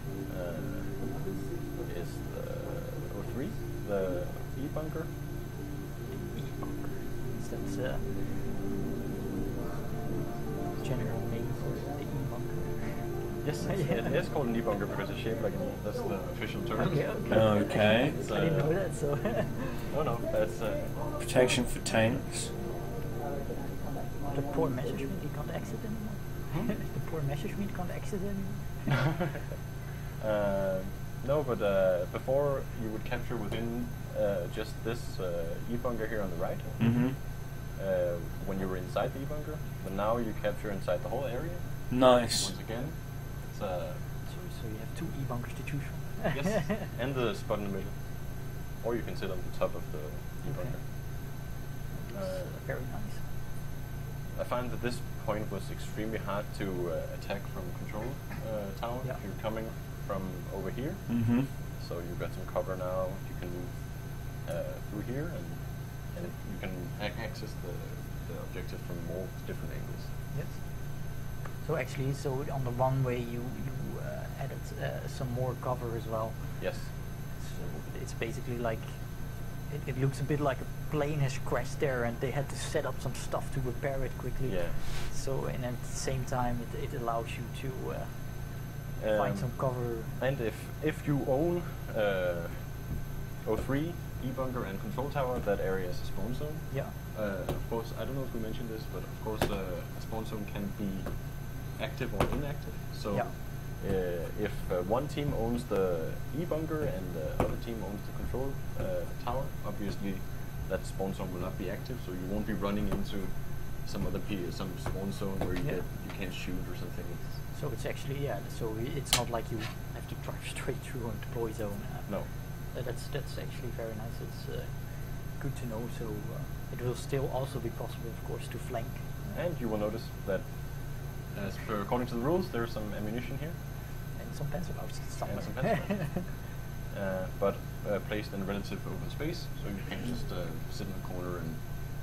is the O3, the E-bunker. That's general name for the E-bunker. Yes, it is called an E-bunker because it's shaped like an E. That's the official term. Okay. Okay. I didn't know that, so... no, that's... protection for tanks. The poor Messerschmitt, he can't exit anymore. The poor Messerschmitt can't exit anymore. No, but before you would capture within just this E-bunker here on the right. When you were inside the E-bunker, but now you capture inside the whole area. Nice. Once again, it's so you have 2 E-bunkers to choose from. Yes, and the spot in the middle, or you can sit on the top of the E-bunker. Very nice. I find that this point was extremely hard to attack from control tower. If you're coming from over here, so you've got some cover now. You can move through here and you can access the objective from more different angles. Yes. So actually, on the runway you added some more cover as well. Yes. So it's basically like it looks a bit like a plane has crashed there, and they had to set up some stuff to repair it quickly. Yeah. So, and at the same time, it allows you to find some cover. And if you own O3, E-bunker, and control tower, that area is a spawn zone. Yeah. Of course, I don't know if we mentioned this, but of course a spawn zone can be active or inactive. So if one team owns the E-bunker and the other team owns the control tower, obviously that spawn zone will not be active, so you won't be running into some other some spawn zone where you can't shoot or something. So it's actually so it's not like you have to drive straight through a deploy zone. No. That's actually very nice. It's good to know. So it will still also be possible, of course, to flank. And you will notice that, according to the rules, there's some ammunition here. And some pencil outs somewhere. And some pencil but placed in relative open space, so you can just sit in the corner and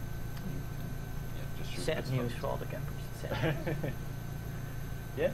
just shoot. Sad news for all the campers. Sad. Yeah.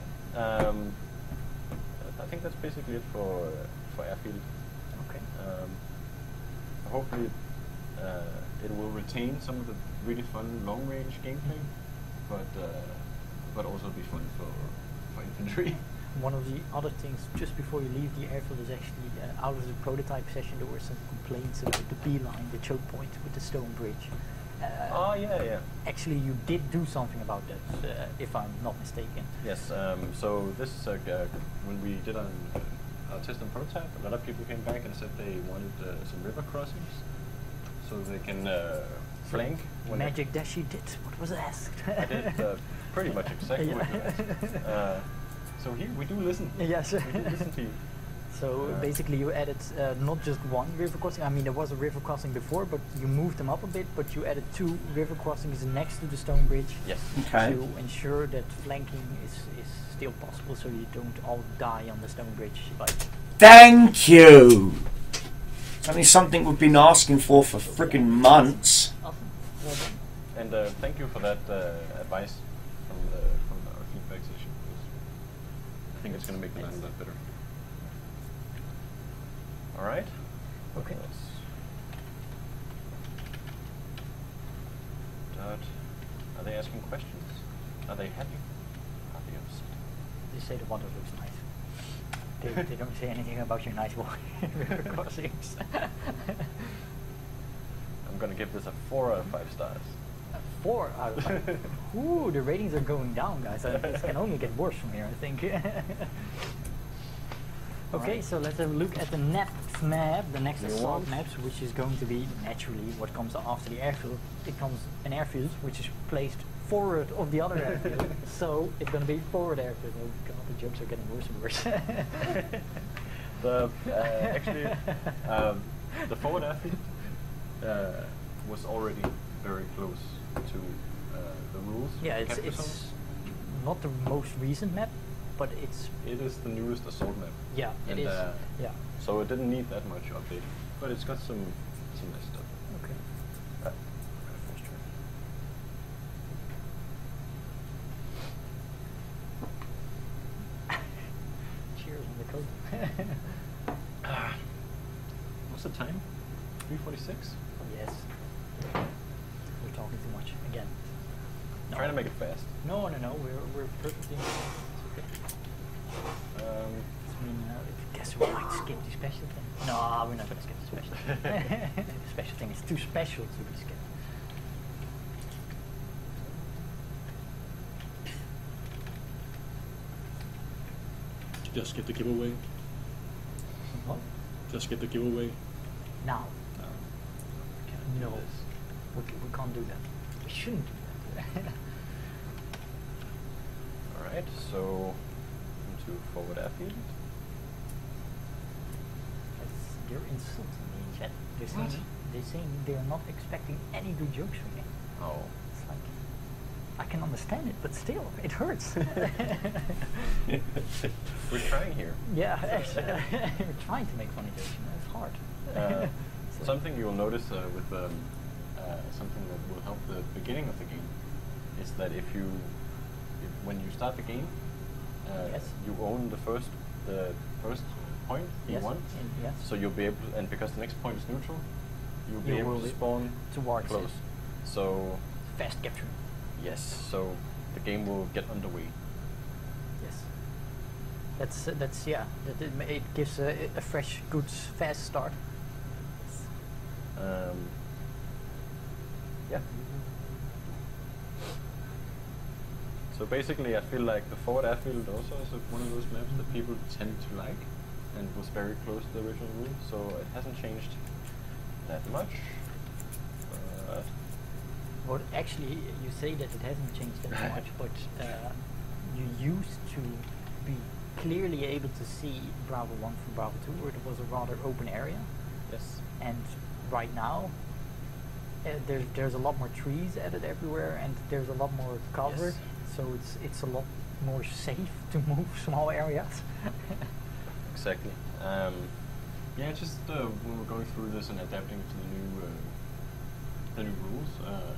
I think that's basically it for Airfield. Okay. Hopefully it will retain some of the really fun long-range gameplay, but also be fun for infantry. One of the other things, just before you leave the airfield, is actually out of the prototype session there were some complaints about the beeline, the choke point with the stone bridge. Oh yeah. Actually, you did do something about that, if I'm not mistaken. Yes. So this when we did our test and prototype, a lot of people came back and said they wanted some river crossings, so they can flank. Magic Dashi did what was asked. I did pretty much exactly what you asked. So here we do listen. Yes. We do listen to you. So basically you added not just one river crossing, I mean there was a river crossing before, but you moved them up a bit, but you added 2 river crossings next to the stone bridge. Yes. Okay. To ensure that flanking is still possible, so you don't all die on the stone bridge. Thank you! It's only something we've been asking for frickin' months. Awesome. Well done. And thank you for that advice from our feedback session. I think it's going to make the land a lot better. All right. Okay. Are they asking questions? Are they happy? Are they upset? They say the water looks nice. They don't say anything about your nice river crossings. I'm going to give this a 4 out of 5 stars. 4 out of 5. Ooh, the ratings are going down, guys. This can only get worse from here, I think. Okay, right. So let's have a look at the next map, the next assault maps, which is going to be naturally what comes after the airfield. It comes an airfield which is placed forward of the other airfield. So it's going to be forward airfield. Oh god, the jokes are getting worse and worse. Actually, the forward airfield was already very close to the rules. Yeah, it's not the most recent map, but it is the newest assault map. Yeah, it is. Yeah. So it didn't need that much updating, but it's got some nice stuff. Okay. Cheers on the code. What's the time? 3:46. Yes. We're talking too much again. No. Trying to make it fast. No. We're perfectly. It's okay. I mean, guess we might skip the special thing. No, we're not going to skip the special thing. The special thing is too special to be skipped. Just skip the giveaway. What? Just skip the giveaway. Now. No. We can't do that. We shouldn't do that. Alright, so into forward airfield. They're insulting me in chat. They're saying they're not expecting any good jokes from me. Oh. It's like, I can understand it, but still, it hurts. We're trying here. Yeah, actually, we're trying to make funny jokes. It's hard. Something you'll notice with something that will help the beginning of the game is that when you start the game, yes. you own the first point, yes. E1. Yes. So you'll be able to, and because the next point is neutral, you'll be You able will to be spawn towards close. So fast capture. yes, so the game will get underway. Yes. That's yeah. It gives a fresh, good, fast start. Yeah. So basically, I feel like the Forward Airfield also is one of those maps that people tend to like, and was very close to the original rule, so it hasn't changed that much. Well, actually, you say that it hasn't changed that much, but you used to be clearly able to see Bravo 1 from Bravo 2, where it was a rather open area, Yes. and right now there's a lot more trees added everywhere, and there's a lot more cover, Yes. so it's a lot more safe to move small areas. Exactly. Yeah, just when we're going through this and adapting to the new rules,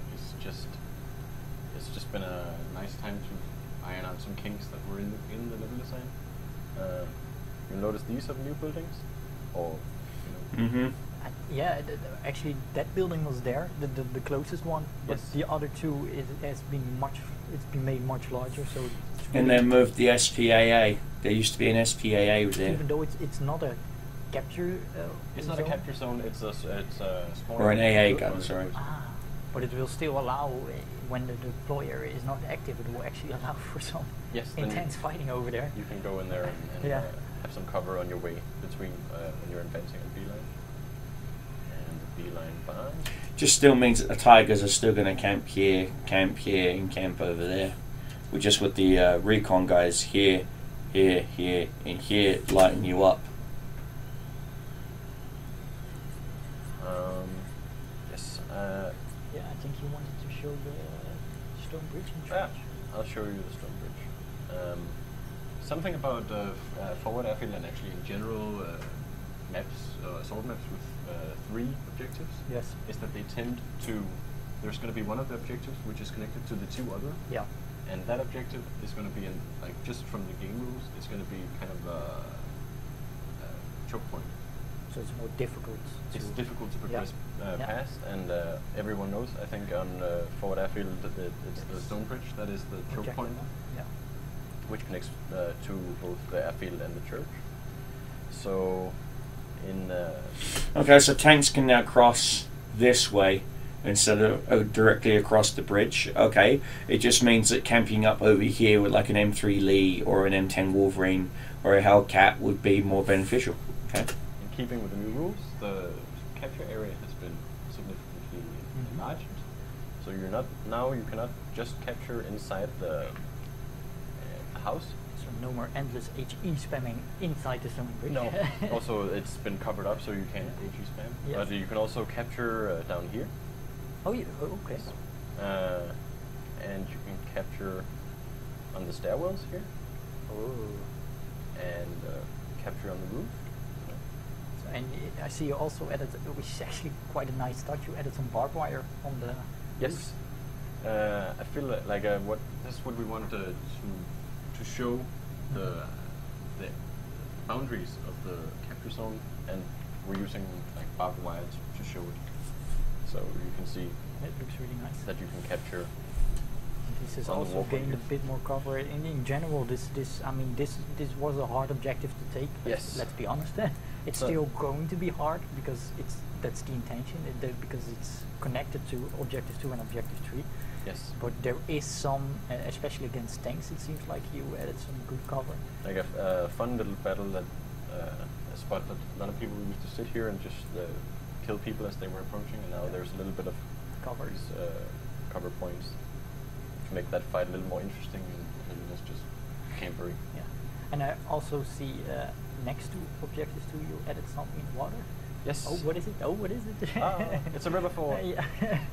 it's just been a nice time to iron out some kinks that were in the level design. You'll notice these are the new buildings, or Mm-hmm. Yeah, actually that building was there, the closest one, but Yes. the other two it's been made much larger, so it's And really- then moved the SPAA. There used to be an SPAA there. even though it's not a capture it's not a zone, capture zone. It's a small Or an AA zone. gun, sorry. but it will still allow when the deploy area is not active, it will actually allow for some Yes, then intense fighting over there. you can go in there and Yeah. have some cover on your way between when you're advancing and beeline. And the beeline bind. Just still means that the Tigers are still going to camp here, and camp over there. We're just with the recon guys here, and here, lighting you up. Yes. Yeah, I think you wanted to show the stone bridge in Yeah, charge. I'll show you the stone bridge. Something about Forward Airfield and actually in general maps, assault maps with 3 objectives, Yes. is that they tend to. There's going to be one of the objectives which is connected to the 2 other, Yeah. and that objective is going to be in, like, just from the game rules, it's going to be kind of a choke point. So it's more difficult to It's difficult to progress Yeah. past, and everyone knows, I think, on Forward Airfield that it's the stone bridge that is the choke project point, on. Yeah. which connects to both the airfield and the church. So, in Okay, so tanks can now cross this way instead of directly across the bridge. Okay, it just means that camping up over here with like an M3 Lee or an M10 Wolverine or a Hellcat would be more beneficial. Okay. in keeping with the new rules, the capture area has been significantly enlarged. So you're not now you cannot just capture inside the house. So no more endless HE spamming inside the stone bridge. No. Also, it's been covered up, so you can't HE spam. Yes. But you can also capture down here. Oh, yeah. Oh, okay. And you can capture on the stairwells here, Oh. and capture on the roof. So, and I see you also added, which is actually quite a nice touch. You added some barbed wire on the. Yes. I feel like what that's what we wanted to show the boundaries of the capture zone, and we're using like barbed wire to show it. So you can see It looks really nice. that you can capture. This has on the also wall gained a here. bit more cover. In general, this was a hard objective to take. Yes. Let's be honest. It's So- still going to be hard because that's the intention. Because it's connected to objective 2 and objective 3. Yes. But there is some, especially against tanks. It seems like you added some good cover. Like a fun little battle that a spot that a lot of people used to sit here and just kill people as they were approaching, and now there's a little bit of Covers. these cover points to make that fight a little more interesting and it's just campery. Yeah. And I also see next to objectives 2, you added something in water. Yes. Oh, what is it? Oh, what is it? It's a river fall. Yeah.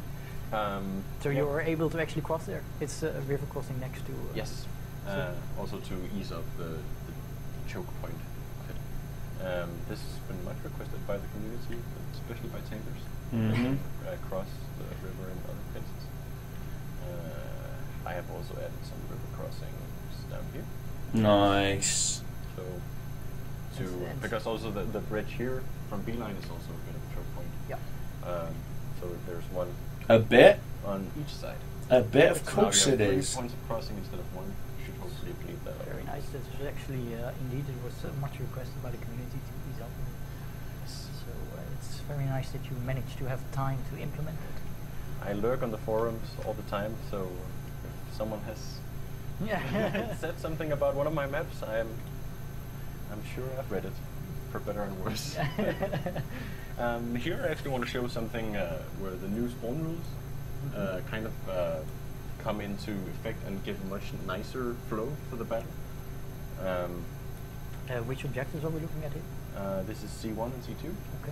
So yeah. you were able to actually cross there. It's a river crossing next to. Yes. Also to ease up the choke point of it. This has been much requested by the community, especially by tankers. Mhm. Cross the river in other places. I have also added some river crossings down here. Nice. So And- because also the bridge here from Beeline is also a bit of a choke point. Yeah. So there's one A bit? on each side. A bit, of So now course you it have 3 is. points of crossing instead of 1. Should hopefully bleed that out. Very nice. That was actually, indeed, it was much requested by the community to ease up. So it's very nice that you managed to have time to implement it. I lurk on the forums all the time, so if someone has Yeah. said something about one of my maps, I'm sure I've read it, for better and worse. Here I actually want to show something where the new spawn rules kind of come into effect and give a much nicer flow to the battle. Which objectives are we looking at here? This is C1 and C2. Okay.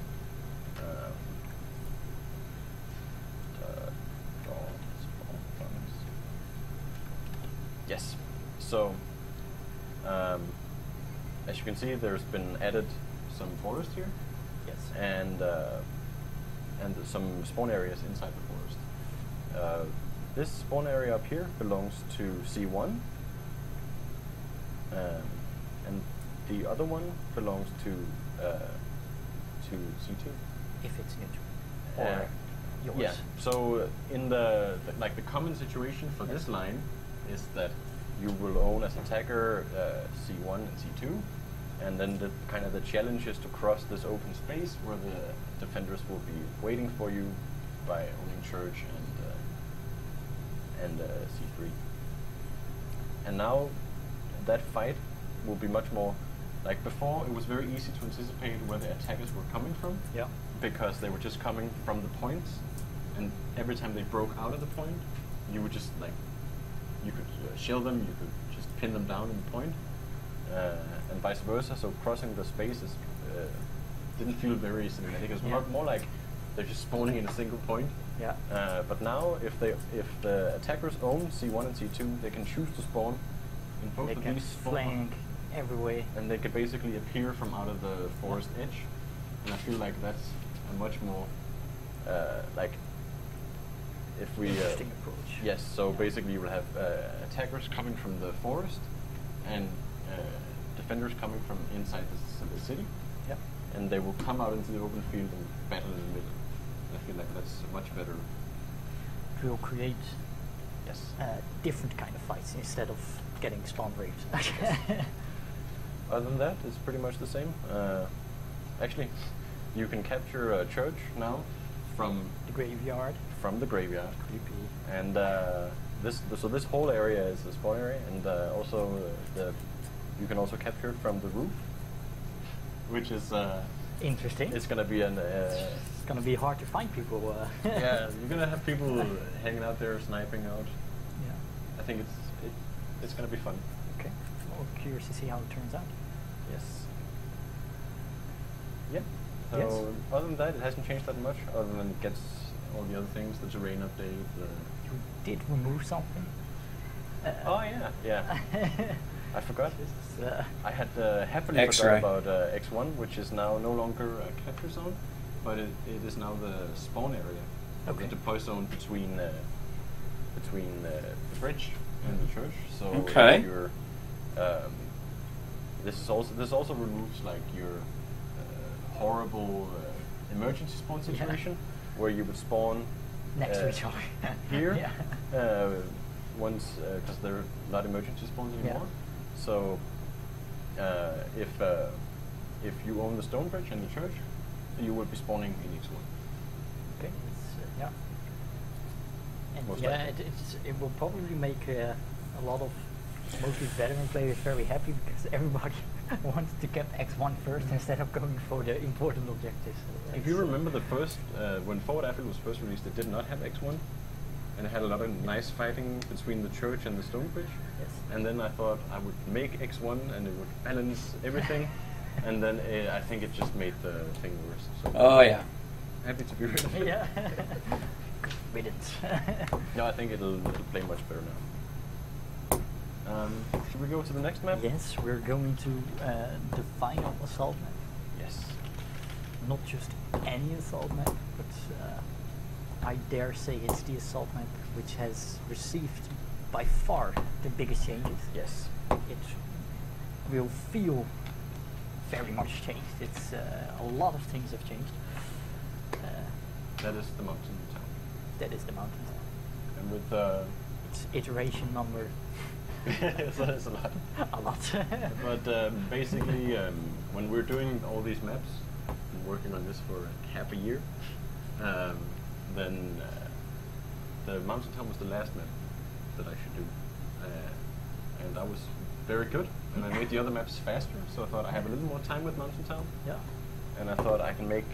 Yes. So, as you can see, there's been added some forest here, Yes. and some spawn areas inside the forest. This spawn area up here belongs to C1, and the other one belongs to C2. If it's neutral. Or yours. Yeah. So in the common situation for this line is that you will own as attacker C1 and C2, and then the challenge is to cross this open space where the defenders will be waiting for you by owning church and C3. And now that fight will be much more like before. It was very easy to anticipate where the attackers were coming from. Yeah. Because they were just coming from the points, and every time they broke out of the point, you would just you could shell them, you could just pin them down in the point, and vice versa. So crossing the spaces didn't feel very cinematic. It was more like they're just spawning in a single point. Yeah. But now, if the attackers own C1 and C2, they can choose to spawn in both They of can these flank every way. and they could basically appear from out of the forest edge. And I feel like that's a much more if we Interesting approach. yes. So basically, you will have attackers coming from the forest and defenders coming from inside the city. Yep. And they will come out into the open field and battle in the middle. I feel like that's much better. It will create Yes. different kind of fights instead of getting spawn raped. Other than that, it's pretty much the same. Actually, you can capture a church now from The graveyard. the graveyard, Creepy. and this whole area is a spawn area, and also you can also capture it from the roof, which is Interesting. it's gonna be an It's gonna be hard to find people. yeah, you're gonna have people hanging out there sniping out. Yeah. I think it's gonna be fun. Okay. Well, curious to see how it turns out. Yes. Yeah. So Yes. other than that, it hasn't changed that much. Other than it gets all the other things, the terrain update. You did remove something. Oh yeah, yeah. I forgot. Just, I had happily X-ray. forgot about X1, which is now no longer a capture zone, but it is now the spawn area, Okay. the deploy zone between the bridge and the church. So Okay. if you're, this also removes like your horrible emergency spawn Yeah. situation where you would spawn next to each other. here Yeah. once because they're not emergency spawns Yeah. anymore. So if you own the stone bridge and the church, you will be spawning in X1. Okay. Yeah. And Most yeah, likely. it will probably make a lot of mostly veteran players very happy because everybody wants to get X1 first instead of going for the important objectives. If you remember the first, when Forward Apple was first released, it did not have X1, and it had a lot of nice fighting between the church and the stone bridge. Yes. And then I thought I would make X1 and it would balance everything, and then I think it just made the thing worse. So Oh yeah. happy to be rid of it. Yeah. With it. No, I think it'll play much better now. Should we go to the next map? Yes, we're going to the final assault map. Yes. Not just any assault map, but I dare say it's the assault map which has received by far the biggest changes. Yes. It will feel very much changed. It's a lot of things have changed. That is the mountain town. That is the mountain town. And with It's iteration number so that's a lot. a lot. But basically, when we're doing all these maps, and working on this for half a year, then the mountain town was the last map that I should do, and that was very good. And I made the other maps faster, so I thought I have a little more time with mountain town, Yeah. and I thought I can make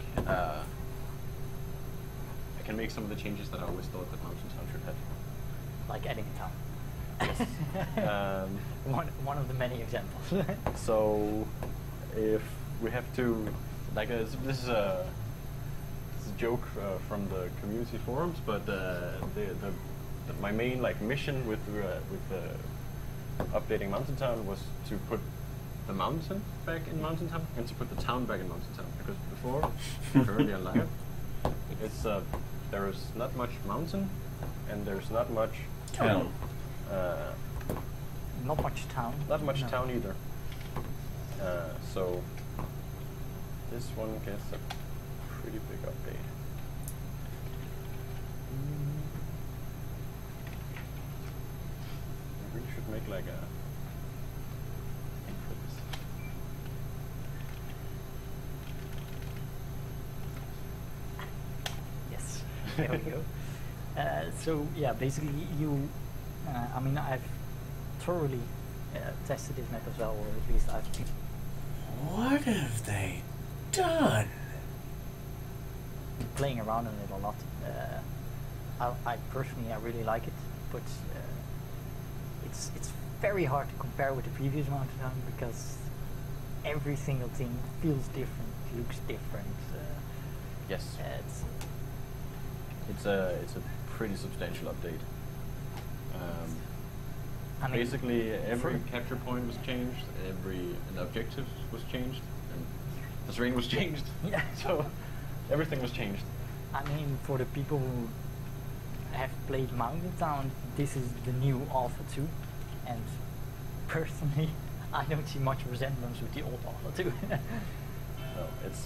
some of the changes that I always thought that mountain town should have. Like adding a town. Um, One of the many examples. So, if we have to, like, this is a joke from the community forums, but my main mission with updating Mountain Town was to put the mountain back in Mountain Town and to put the town back in Mountain Town, because before, currently on live, it's there is not much mountain and there's not much Town. Not much town. Not much No. town either. So this one gets a pretty big update. We really should make like a thing for this. Yes. There we go. So yeah, basically you. I mean, I've thoroughly tested this map as well, or at least I've been What have they done? playing around in it a lot. I personally really like it, but it's very hard to compare with the previous Mountain Town because every single thing feels different, looks different. Yes, It's it's a pretty substantial update. I mean, Basically, every for- capture point was changed, an objective was changed, and the terrain was changed. Yeah. So everything was changed. I mean, for the people who have played Mountain Town, this is the new Alpha 2, and personally, I don't see much resemblance with the old Alpha 2. No, it's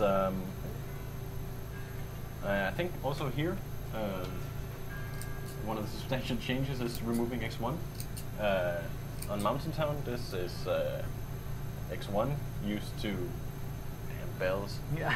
I think also here one of the substantial changes is removing X1. On Mountain Town, this is X1 used to bells. Yeah.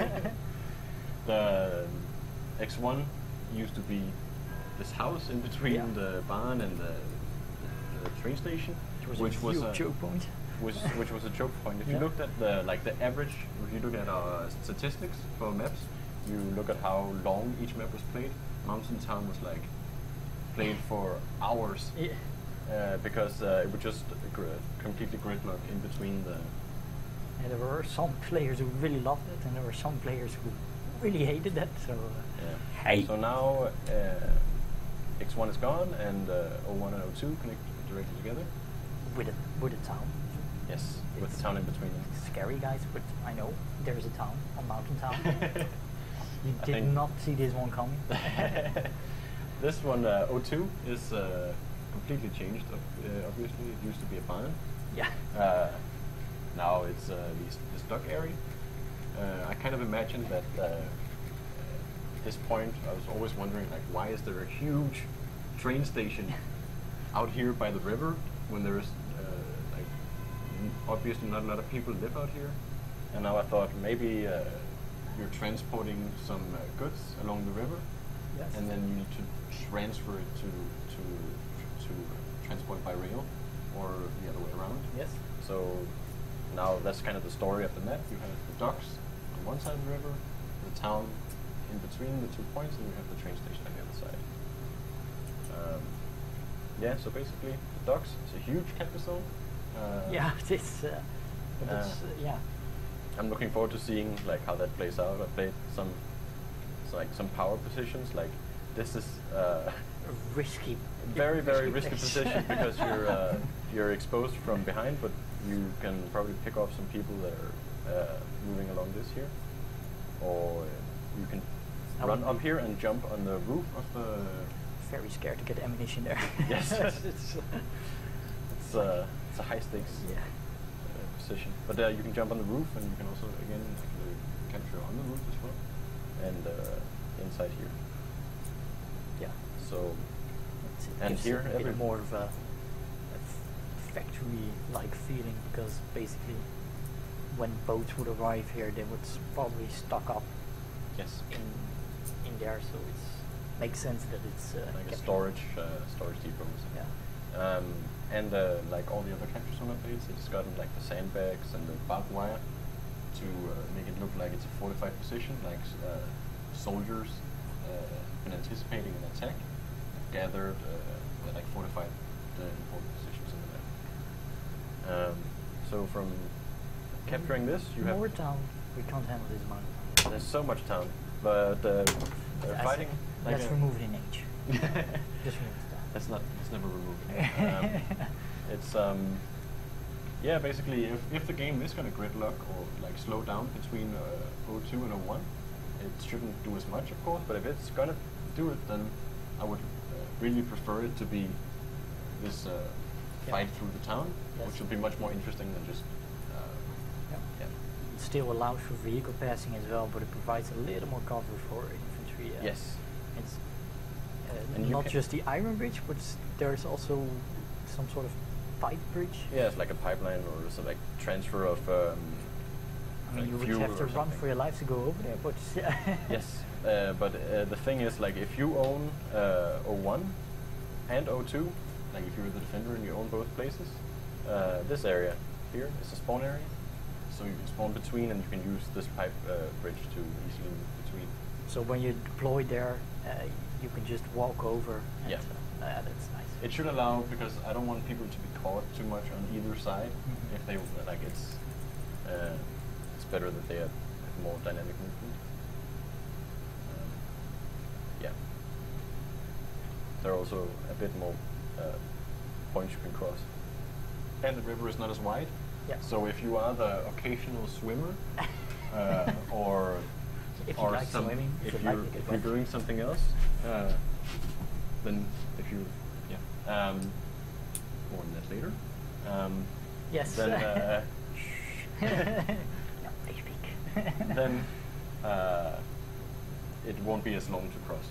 The X1 used to be this house in between Yeah. the barn and the train station, which a was huge a choke point. which was a choke point. If Yeah. you looked at the average, if you look at our statistics for maps, you look at how long each map was played. Mountain Town was like played for hours Yeah. because it would just completely gridlock in between the. And there were some players who really loved it, and there were some players who really hated it. So Yeah. Hey. So now X1 is gone and O1 and O2 connect directly together. with a town. Yes, with It's the town in between them. Scary, guys, but I know there is a town, a mountain town. You I did think- not see this one coming. This one, O2, is completely changed. Obviously, it used to be a barn. Yeah. Now it's this dock area. I kind of imagined that at this point, I was always wondering, like, why is there a huge train station out here by the river when there is like obviously not a lot of people live out here? And now I thought maybe you're transporting some goods along the river, Yes. and then you need to transfer it to transport by rail, or the other way around. Yes. So now that's kind of the story of the map. You have the docks on one side of the river, the town in between the 2 points, and you have the train station on the other side. Yeah, so basically the docks is a huge capture zone. Yeah, this. But it's, yeah. I'm looking forward to seeing like how that plays out. I played some power positions. Like this is A risky. very risky place. position because you're exposed from behind, but you can probably pick off some people that are moving along this here, or you can I run would up be- here and jump on the roof of the. Very scared to get ammunition there. Yes. it's, It's a high stakes yeah. position. But you can jump on the roof, and you can also again capture on the roof as well, and inside here. Yeah. So It and gives here a bit more of a factory-like feeling, because basically when boats would arrive here, they would probably stock up yes, in there, so it's makes sense that it's like a captured. storage depot. or something. Yeah. And like all the other capture zone updates, it's got like the sandbags and the barbed wire to make it look like it's a fortified position, like soldiers been anticipating an attack, gathered, like fortified the important positions in the map. So from capturing this, you have more town. We can't handle this amount of time. there's so much town, but fighting. Let's remove it in age. Just remove it. It's never removed. It's yeah, basically if the game is gonna gridlock or like slow down between 02 and 01, it shouldn't do as much, of course. But if it's gonna do it, then I would really prefer it to be this fight through the town, Yes. which would be much more interesting than just yeah. It still allows for vehicle passing as well, but it provides a little more cover for infantry. Yes. It's And you not can- just the iron bridge, but there's also some sort of pipe bridge. Yeah, it's like a pipeline or some like transfer of. I mean, like you would fuel have to or run something. for your life to go over there, but Yes, but the thing is, like, if you own 01 and 02, like if you're the defender and you own both places, this area here is a spawn area, so you can spawn between, and you can use this pipe bridge to easily move between. So when you deploy there, you can just walk over. And, Yeah. that's nice. It should allow, because I don't want people to be caught too much on either side. Mhm. If they like, it's better that they have more dynamic movement. Yeah. There are also a bit more points you can cross, and the river is not as wide. Yeah. So if you are the occasional swimmer, or If you or like some, swimming, if you you're like it, if you're but- doing something else, then if you more on that later. Yes. Then No, they speak. then it won't be as long to cross.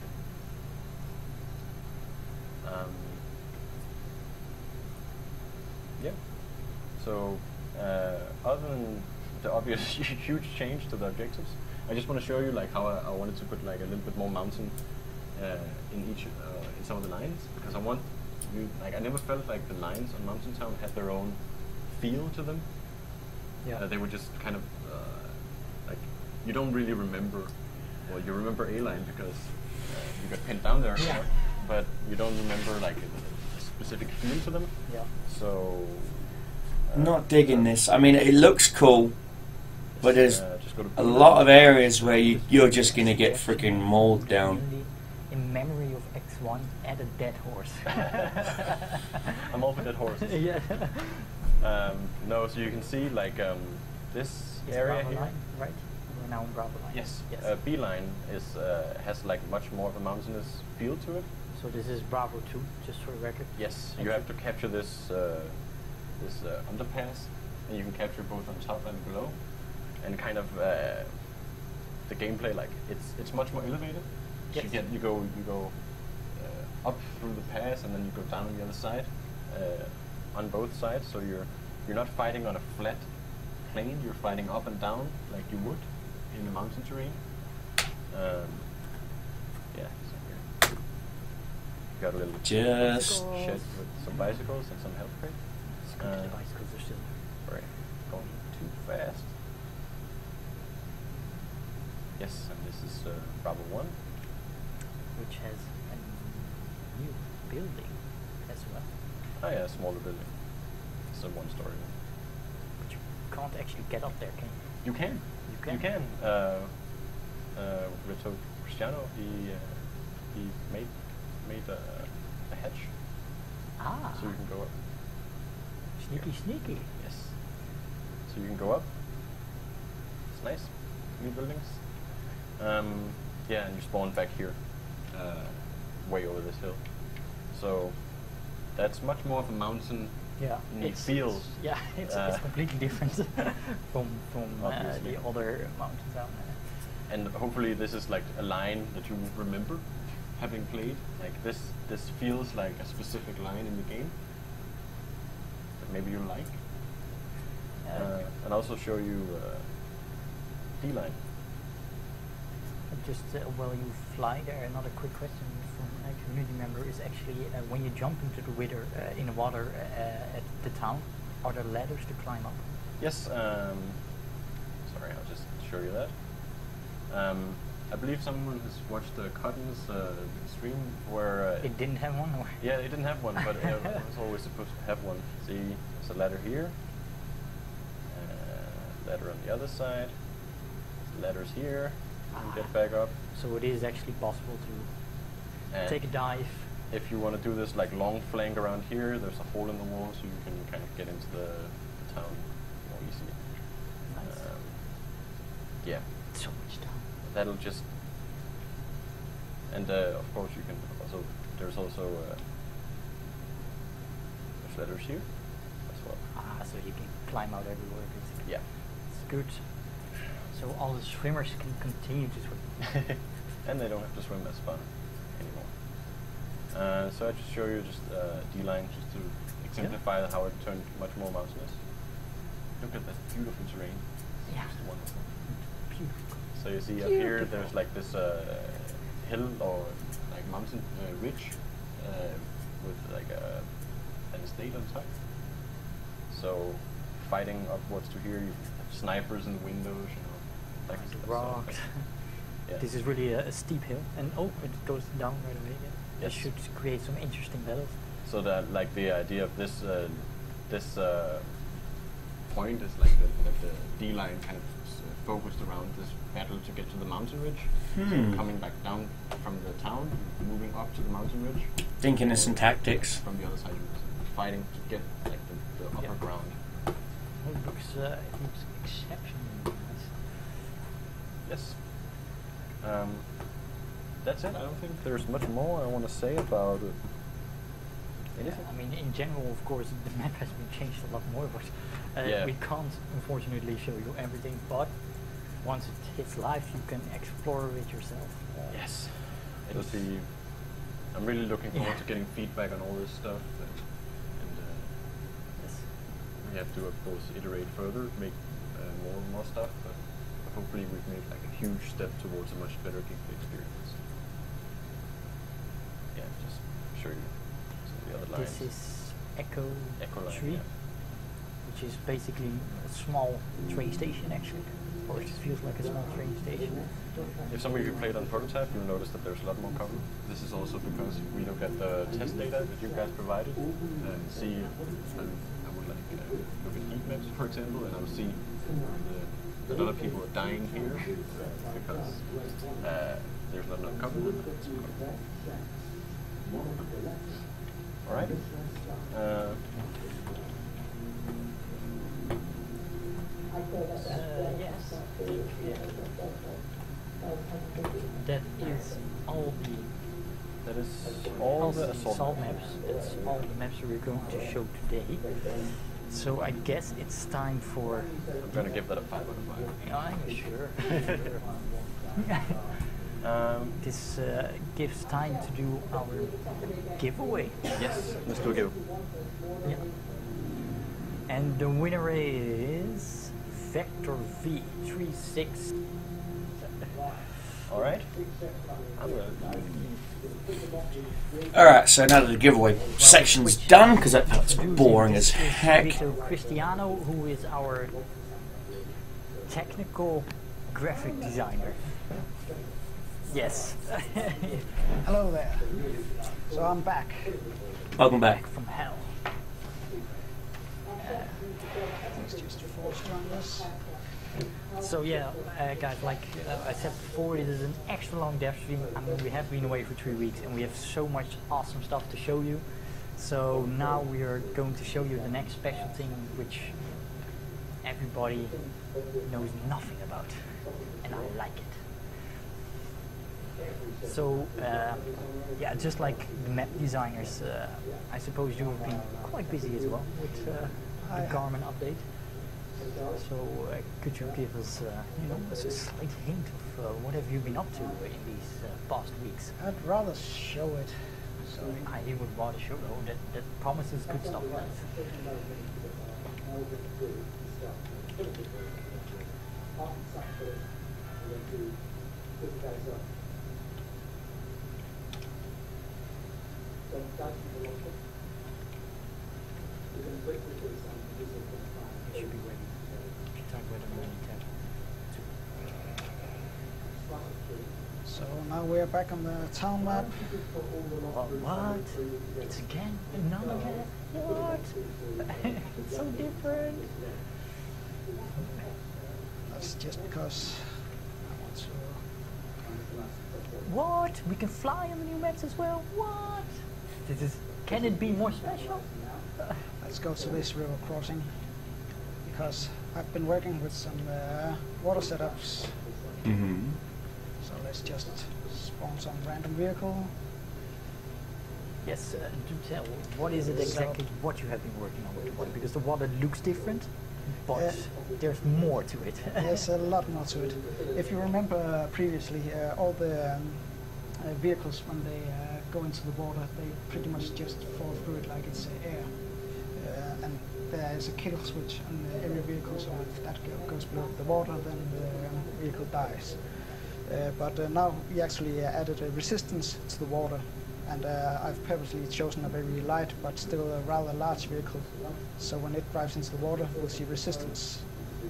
Yeah. So other than the obvious huge change to the objectives, I just want to show you like how I wanted to put like a little bit more mountain in each in some of the lines, because I want you, like, I never felt like the lines on Mountain Town had their own feel to them. Yeah. They were just kind of like, you don't really remember. Well, you remember A line because you got pinned down there, Yeah. but you don't remember like a specific feel to them. Yeah. So Not digging this. I mean, it looks cool, but there's just go to a lot of areas where you're just going to get freaking mauled down. In memory of X1, add a dead horse. I'm all for dead horses. Yeah. No, so you can see like this Is area Bravo here. line, right? We're now in Bravo line. Yes. Yes. B line is has like much more of a mountainous feel to it. So this is Bravo 2, just for the record. Yes. You have to capture this this underpass, and you can capture both on top and below, and kind of the gameplay, like it's much more elevated. Yes. You go up through the pass, and then you go down on the other side, on both sides. So you're not fighting on a flat plane. You're fighting up and down like you would in the mountain terrain. Yeah. So here. Got a little Just shed with some bicycles and some health crate. The bicycles are still Right. Going too fast. Yes, and this is Bravo 1. which has a new building as well. Oh yeah, a smaller building. It's a one-story one. But you can't actually get up there, can you? You can. You can? You can. Rito Cristiano, he made a hatch, Ah, so you can go up. sneaky, sneaky. Yes. So you can go up. It's nice. New buildings. Yeah, and you spawn back here, way over this hill. So that's much more of a mountain Yeah, it feels. Yeah, it's completely different from the other mountains out there. And hopefully this is like a line that you remember having played. Like this feels like a specific line in the game that maybe you like. And also show you D-line. Just while you fly there, another quick question from a community member is actually when you jump into the wither in the water at the town, are there ladders to climb up? Yes. Sorry, I'll just show you that. I believe someone has watched Cotton's stream where it didn't have one. Or? Yeah, it didn't have one, but it was always supposed to have one. See, there's a ladder here, ladder on the other side, ladders here. And get back up. So it is actually possible to take a dive. If you want to do this like long flank around here, there's a hole in the wall, so you can kind of get into the town more easily. Nice. Yeah. So much time. That'll just, and of course you can also. There's also there's ladders here as well. So you can climb out everywhere basically. Yeah. It's good. So all the swimmers can continue to swim. And they don't have to swim as fun anymore. So I just show you just D-line just to exemplify how it turned much more mountainous. Look at that beautiful terrain. Yeah. Just wonderful. Beautiful. So you see up here there's like this hill or like mountain ridge with like an estate on top. So fighting upwards to here, you have snipers in the windows, you know. Like rocks. Yeah. This is really a steep hill, and it goes down right away again. Yes. This should create some interesting battles. So that like the idea of this point is like that the D-line kind of focused around this battle to get to the mountain ridge. So coming back down from the town, moving up to the mountain ridge. Thinking of some tactics. From the other side, fighting to get like the upper ground. It looks exceptionally nice. Yes. That's it. I don't think there's much more I want to say about it. Anything? I mean, in general, of course, the map has been changed a lot more, but we can't, unfortunately, show you everything. But once it hits live, you can explore it yourself. Yes. It'll be. I'm really looking forward to getting feedback on all this stuff, and yes. we have to, of course, iterate further, make more and more stuff. But hopefully, we've made like a huge step towards a much better gameplay experience. Yeah, just show you some of the other lines. This is Echo Line, Tree, which is basically a small train station, actually. Or it feels like a small train station. If some of you played on Prototype, you'll notice that there's a lot more cover. This is also because we look at the test data that you guys provided and see, I would like look at heat maps, for example, and I'll see a lot of people are dying here because there's not enough cover. Alright. Yes. That is all That is all the assault maps. That's all the maps we're going to show today. So I guess it's time for... I'm going to give that a 5 out of 5. I'm sure. This gives time to do our giveaway. Yes, let's do a give. Yeah. And the winner is Vector V36. Alright. Alright, so now that the giveaway section's done, because that part's boring as heck. Vito Cristiano, who is our technical graphic designer. Yes. Hello there. So I'm back. Welcome back. From hell. Let's just force run this. So yeah, guys, like I said before, it is an extra long dev stream. I mean, we have been away for 3 weeks and we have so much awesome stuff to show you. So now we are going to show you the next special thing, which everybody knows nothing about, and I like it. So, yeah, just like the map designers, I suppose you have been quite busy as well with the Garmin update. So, could you give us, you know, a slight hint of what have you been up to in these past weeks? I'd rather show it. So I would rather show that promises good stuff. It should be ready. Type whether we need So now we're back on the town map. What? It's again another map? What? It's so different. That's just because I want to. What? We can fly on the new maps as well? What? This is. Can it be more special? Let's go to this river crossing because I've been working with some water setups. Mm-hmm. So let's just spawn some random vehicle. Yes, do tell. What is it exactly what you have been working on with the water? Because the water looks different, but there's more to it. There's a lot more to it. If you remember previously, all the vehicles when they go into the water, they pretty much just fall through it like it's air. And there is a kill switch on every vehicle, so if that goes below the water, then the vehicle dies. But now we actually added a resistance to the water, and I've purposely chosen a very light but still a rather large vehicle, so when it drives into the water we'll see resistance.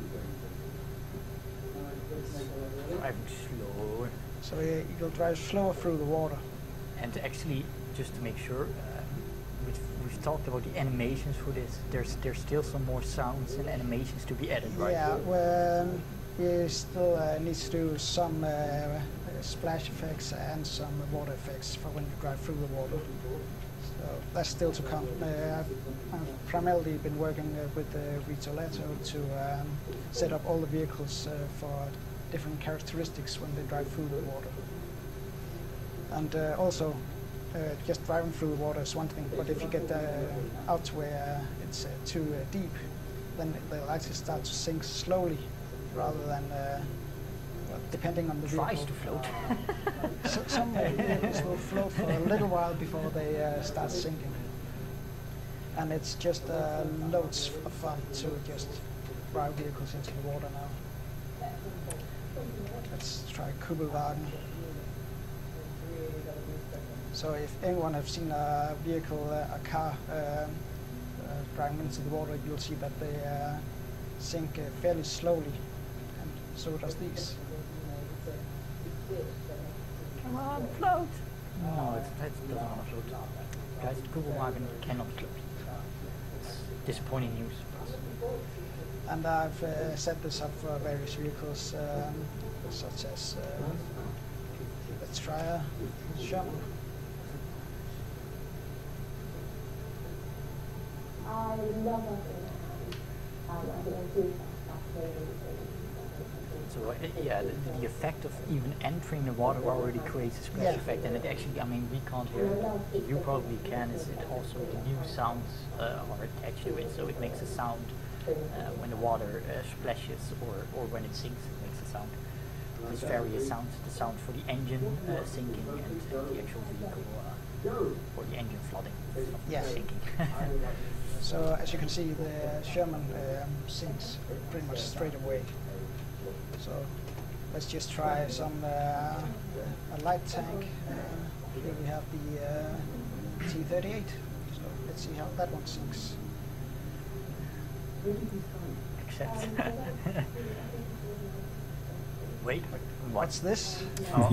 Driving slower. So you'll drive slower through the water. And actually, just to make sure, we've talked about the animations for this. There's still some more sounds and animations to be added, right? Yeah, well, we still need to do some splash effects and some water effects for when you drive through the water. So that's still to come. I've primarily been working with Ritoletto to set up all the vehicles for different characteristics when they drive through the water. And also, just driving through the water is one thing, but if you get out to where it's too deep, then they'll actually start to sink slowly rather than, well, depending on the vehicle. Tries to float. Some vehicles will float for a little while before they start sinking. And it's just loads of fun to just drive vehicles into the water now. Let's try Kugelwagen. So if anyone has seen a vehicle, a car driving into the water, you'll see that they sink fairly slowly, and so does these. Come on, float! No, it doesn't want to float. Guys, the Kugelwagen cannot float. It's disappointing news. And I've set this up for various vehicles, such as, let's try a Sherman. So yeah, the effect of even entering the water already creates a splash effect, and it actually, I mean, we can't hear it. You probably can. Is it also the new sounds are attached to it, so it makes a sound when the water splashes or when it sinks, it makes a sound. There's various sounds. The sound for the engine sinking and the actual vehicle or the engine flooding, sinking. So as you can see, the Sherman sinks pretty much straight away. So let's just try some a light tank. Here we have the T-38. So let's see how that one sinks. Except. Wait, what's this? Oh.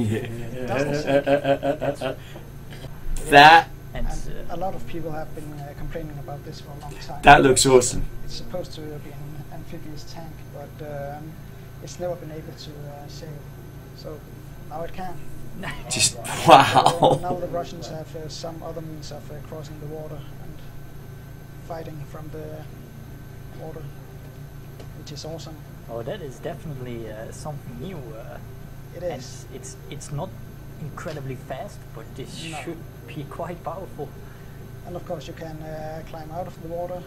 That And a lot of people have been complaining about this for a long time. that looks awesome. It's supposed to be an amphibious tank, but it's never been able to sail. So now it can. Just Now wow. the Russians have some other means of crossing the water and fighting from the water, which is awesome. Oh, that is definitely something new. It is. And it's not incredibly fast, but this No. should be quite powerful. And of course you can climb out of the water.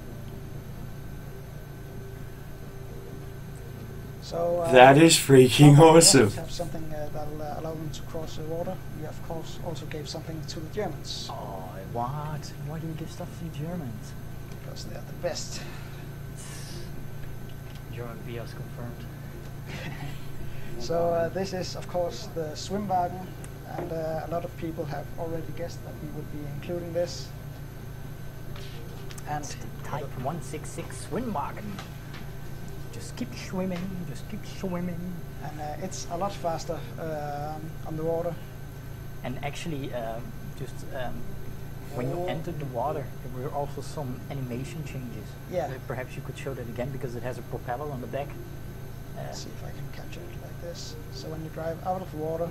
So That is freaking some of the awesome. Russians have something that'll allow them to cross the water. We of course also gave something to the Germans Oh, what? Why do you give stuff to the Germans? because they are the best. German BS confirmed. So this is of course the Schwimmwagen, and a lot of people have already guessed that we would be including this. And Type 166 Schwimmwagen. Just keep swimming, just keep swimming. and it's a lot faster on the water. And actually, when you entered the water, there were also some animation changes. Yeah. Perhaps you could show that again because it has a propeller on the back. Let's see if I can capture it like this. So when you drive out of the water,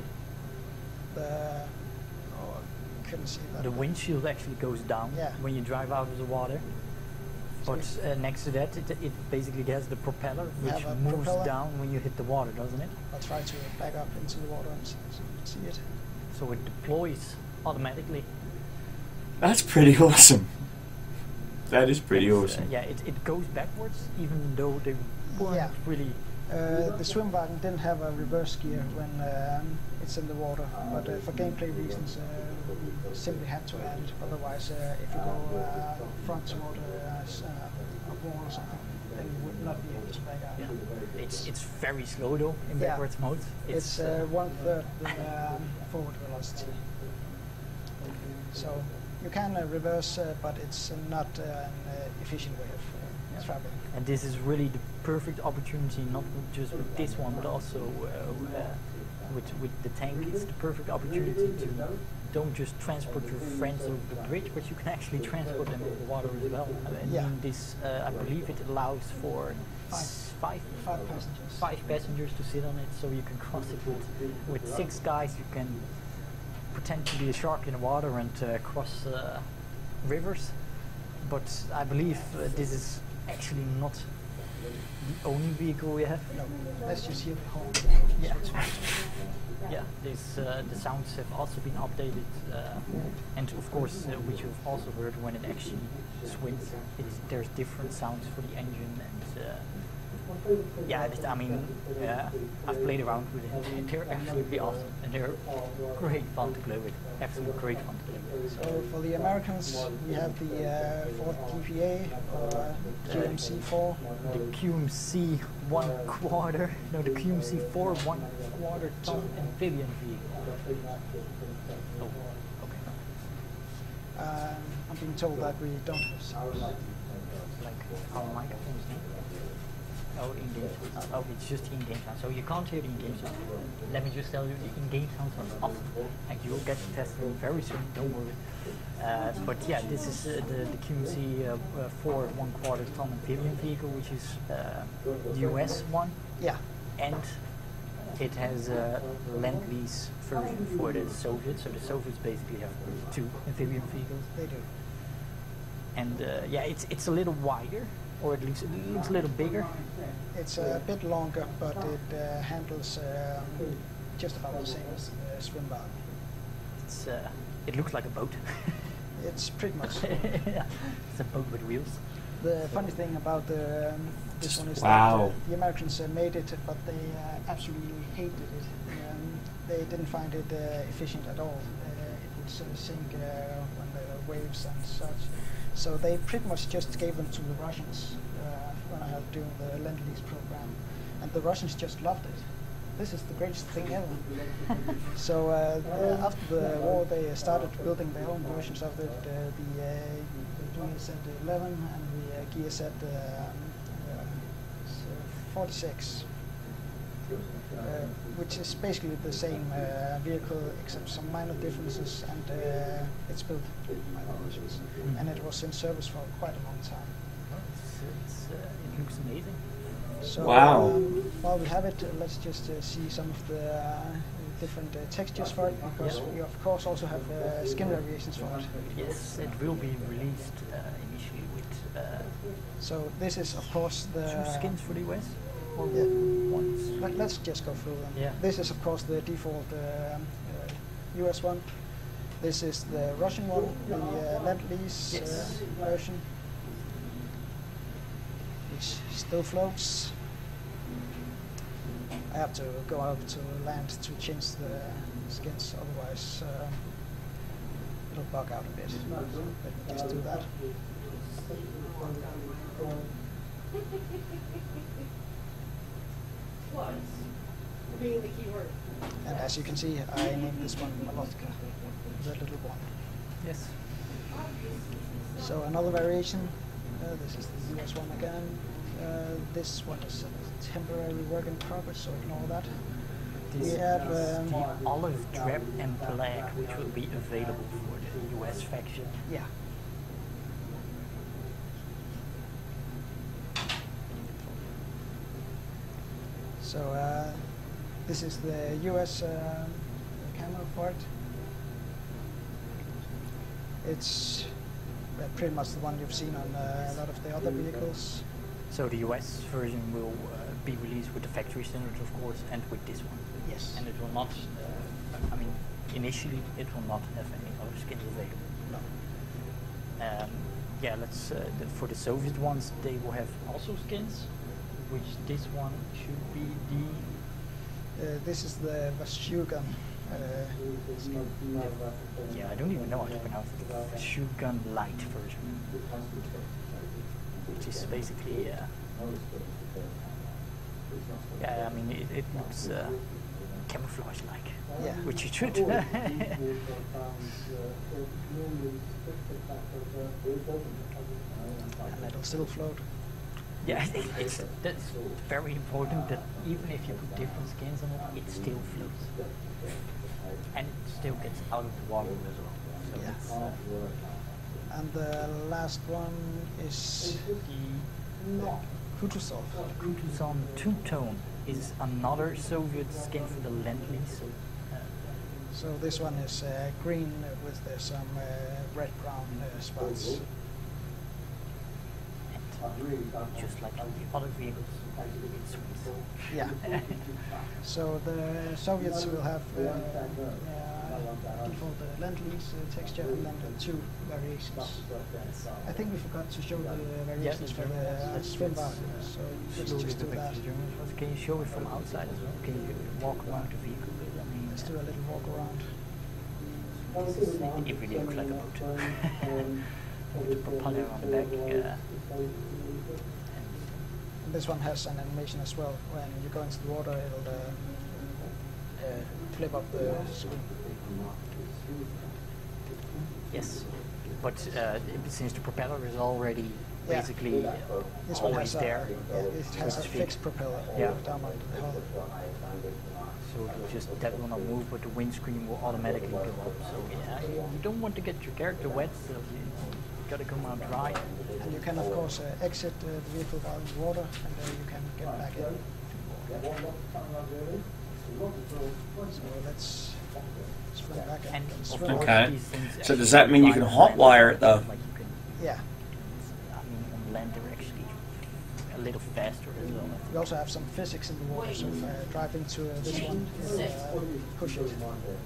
I couldn't see that. The windshield actually goes down Yeah. when you drive out of the water. But next to that, it basically has the propeller, which Have a moves propeller. down when you hit the water, doesn't it? I'll try to back up into the water and see so you can see it. So it deploys automatically. That's pretty awesome. That is pretty It's, awesome. yeah, it goes backwards, even though they weren't Yeah. really. The Schwimmwagen didn't have a reverse gear when it's in the water, but for gameplay reasons we simply had to add it. Otherwise, if you go front toward a wall or something, then you would not be able to back out. Yeah. It's very slow though in Yeah. backwards mode. It's 1/3 the forward velocity. So you can reverse, but it's not an efficient way of traveling. And this is really the perfect opportunity, not just with this one, but also with the tank. It's the perfect opportunity to don't just transport your friends over the bridge, but you can actually transport them over the water as well. I Yeah. mean, this I believe it allows for five passengers to sit on it, so you can cross it with 6 guys. You can pretend to be a shark in the water and cross rivers. But I believe this is actually not the only vehicle we have. No, let's just hear the horn. Yeah. Yeah, the sounds have also been updated, and of course, which you've also heard when it actually swims, there's different sounds for the engine, and yeah, I mean, I've played around with it. They're absolutely awesome, and they're great fun to play with. Absolutely great fun to play with. So for the Americans, we have the Ford GPA or QMC4. The QMC 1/4, no, the QMC 4 1/4 ton amphibian vehicle. Oh, okay. I'm being told that we don't have sound. Like our microphones now. Oh, in-game sound. Oh, it's just in-game sound. So you can't hear the in-game sound. Let me just tell you, the in-game sound is awesome. And you'll get to test them very soon, don't worry. But yeah, this is the QMC 4 1/4 ton amphibian vehicle, which is the US one. Yeah, And it has a Lend-Lease version for the Soviets. So the Soviets basically have 2 amphibian vehicles. they do. And yeah, it's a little wider, or at least it looks a little bigger. It's a bit longer, but it handles just about the same as the Schwimmwagen. It's it looks like a boat. It's pretty much. Yeah, it's a boat with wheels. The funny thing about this one is Wow. that the Americans made it, but they absolutely hated it. They didn't find it efficient at all. It would sink when there were waves and such. So they pretty much just gave them to the Russians when I was doing the Lend-Lease program, and the Russians just loved it. This is the greatest thing ever. So after the war, they started building their own versions of it, the GSZ-11 and the GSZ-46, which is basically the same vehicle except some minor differences, and it's built by the Russians, and it was in service for quite a long time. It looks amazing. So, Wow. While we have it, let's just see some of the different textures for it, because we of course also have skin variations for it. Yes, it will be released initially with So this is of course the 2 skins for the US. Or Yeah. ones? Let's just go through them. Yeah. This is of course the default US one. This is the Russian one, the Lend-Lease Yes. version, which still floats. I have to go out to land to change the skins, otherwise it'll bug out a bit. Let me just do that. Was being the key word. And as you can see, I named this one Malotka, the little one. Yes. So another variation, this is the US one again. This one is a temporary work in progress, so ignore that. This We have is the olive drab and black, which will be available for the US faction. yeah. So this is the US camera for it. It's pretty much the one you've seen on a lot of the other vehicles. So the US version will be released with the factory standards, of course, and with this one. Yes. And it will not, I mean, initially it will not have any other skins available. No. Yeah, let's, for the Soviet ones, they will have also skins, which this one should be the, This is the Vashjugan. yeah, I don't even know how to pronounce it, the Shogun Light version, which is basically, yeah, I mean, it looks camouflage-like, Yeah. which it should. And it'll still float. Yeah, that's very important that even if you put different skins on it, it still floats. And it still gets out of the water as well. So Yeah. it's, And the last one is the Kutuzov. Kutuzov two-tone is another Soviet skin for the Lend-Lease. So this one is green with some red-brown spots. And just like the other vehicles, it swings. Yeah. So the Soviets will have default Lend-Lease texture and then the two variations. I think we forgot to show the variations for the swim bar, so let's just do that. Can you show it from outside as well? Can you walk around the vehicle? I mean, Let's do a little walk around. it really looks like a boat. With the propeller on the back. And this one has an animation as well. When you go into the water, it'll flip up the screen. Yes, but since the propeller is already Yeah. basically This one always has there, it has so a to speak. fixed propeller Yeah. down on the hull. So it'll just that will not move, but the windscreen will automatically go up. So yeah, you don't want to get your character wet, so you gotta come out dry. And you can of course exit the vehicle while in the water, and you can get back in. So let's swim back And and of swim. course, Okay. these things So actually does that mean you can fly on land. hotwire it, though? Like you can, Yeah. I mean, on land they're actually a little faster as well. We also have some physics in the water, so if I drive into this one, it'll push it.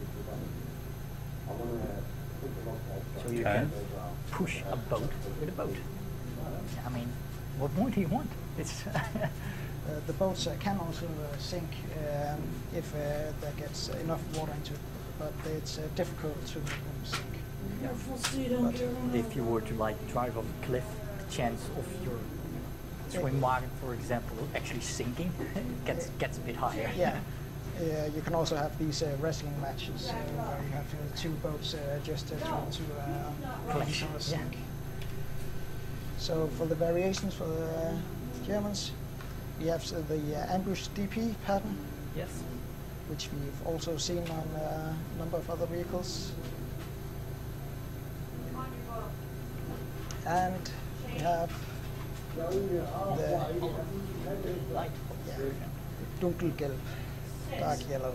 So you Okay. can push a boat with a boat. I mean, what more do you want? It's The boats can also sink if there gets enough water into it, but it's difficult to make them sink. Careful so you don't get run if you were to like drive off a cliff, the chance of your swim wagon, for example, actually sinking gets a bit higher. Yeah. You can also have these wrestling matches where you have two boats just trying to Clash, each other yeah. sink. So for the variations for the Germans, we have the ambush DP pattern, Yes. which we've also seen on a number of other vehicles. And we have the Light. Dunkelgelb, dark yellow.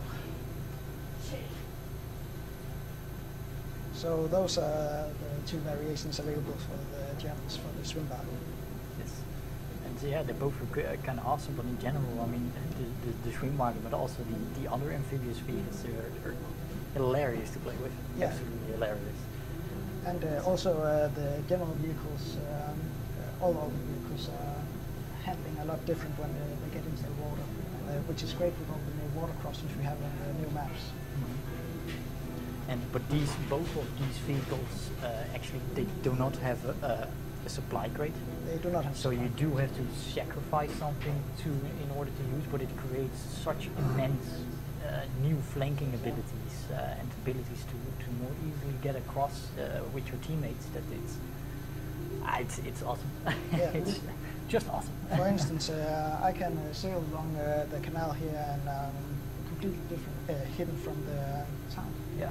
So those are the two variations available for the Germans for the swim bar. Yes. And yeah, they both look kind of awesome, but in general, I mean, the Schwimmwagen, but also the other amphibious vehicles, are hilarious to play with. Yeah. Absolutely hilarious. And also the general vehicles, all of the vehicles are handling a lot different when they get into the water, which is great with all the new water crossings we have on the new maps. But both of these vehicles actually they do not have a supply crate. They do not have. So you do have to sacrifice something in order to use, but it creates such immense new flanking abilities and abilities to more easily get across with your teammates that it's awesome. Yeah. It's just awesome. For instance, I can sail along the canal here and completely different, hidden from the town. Yeah.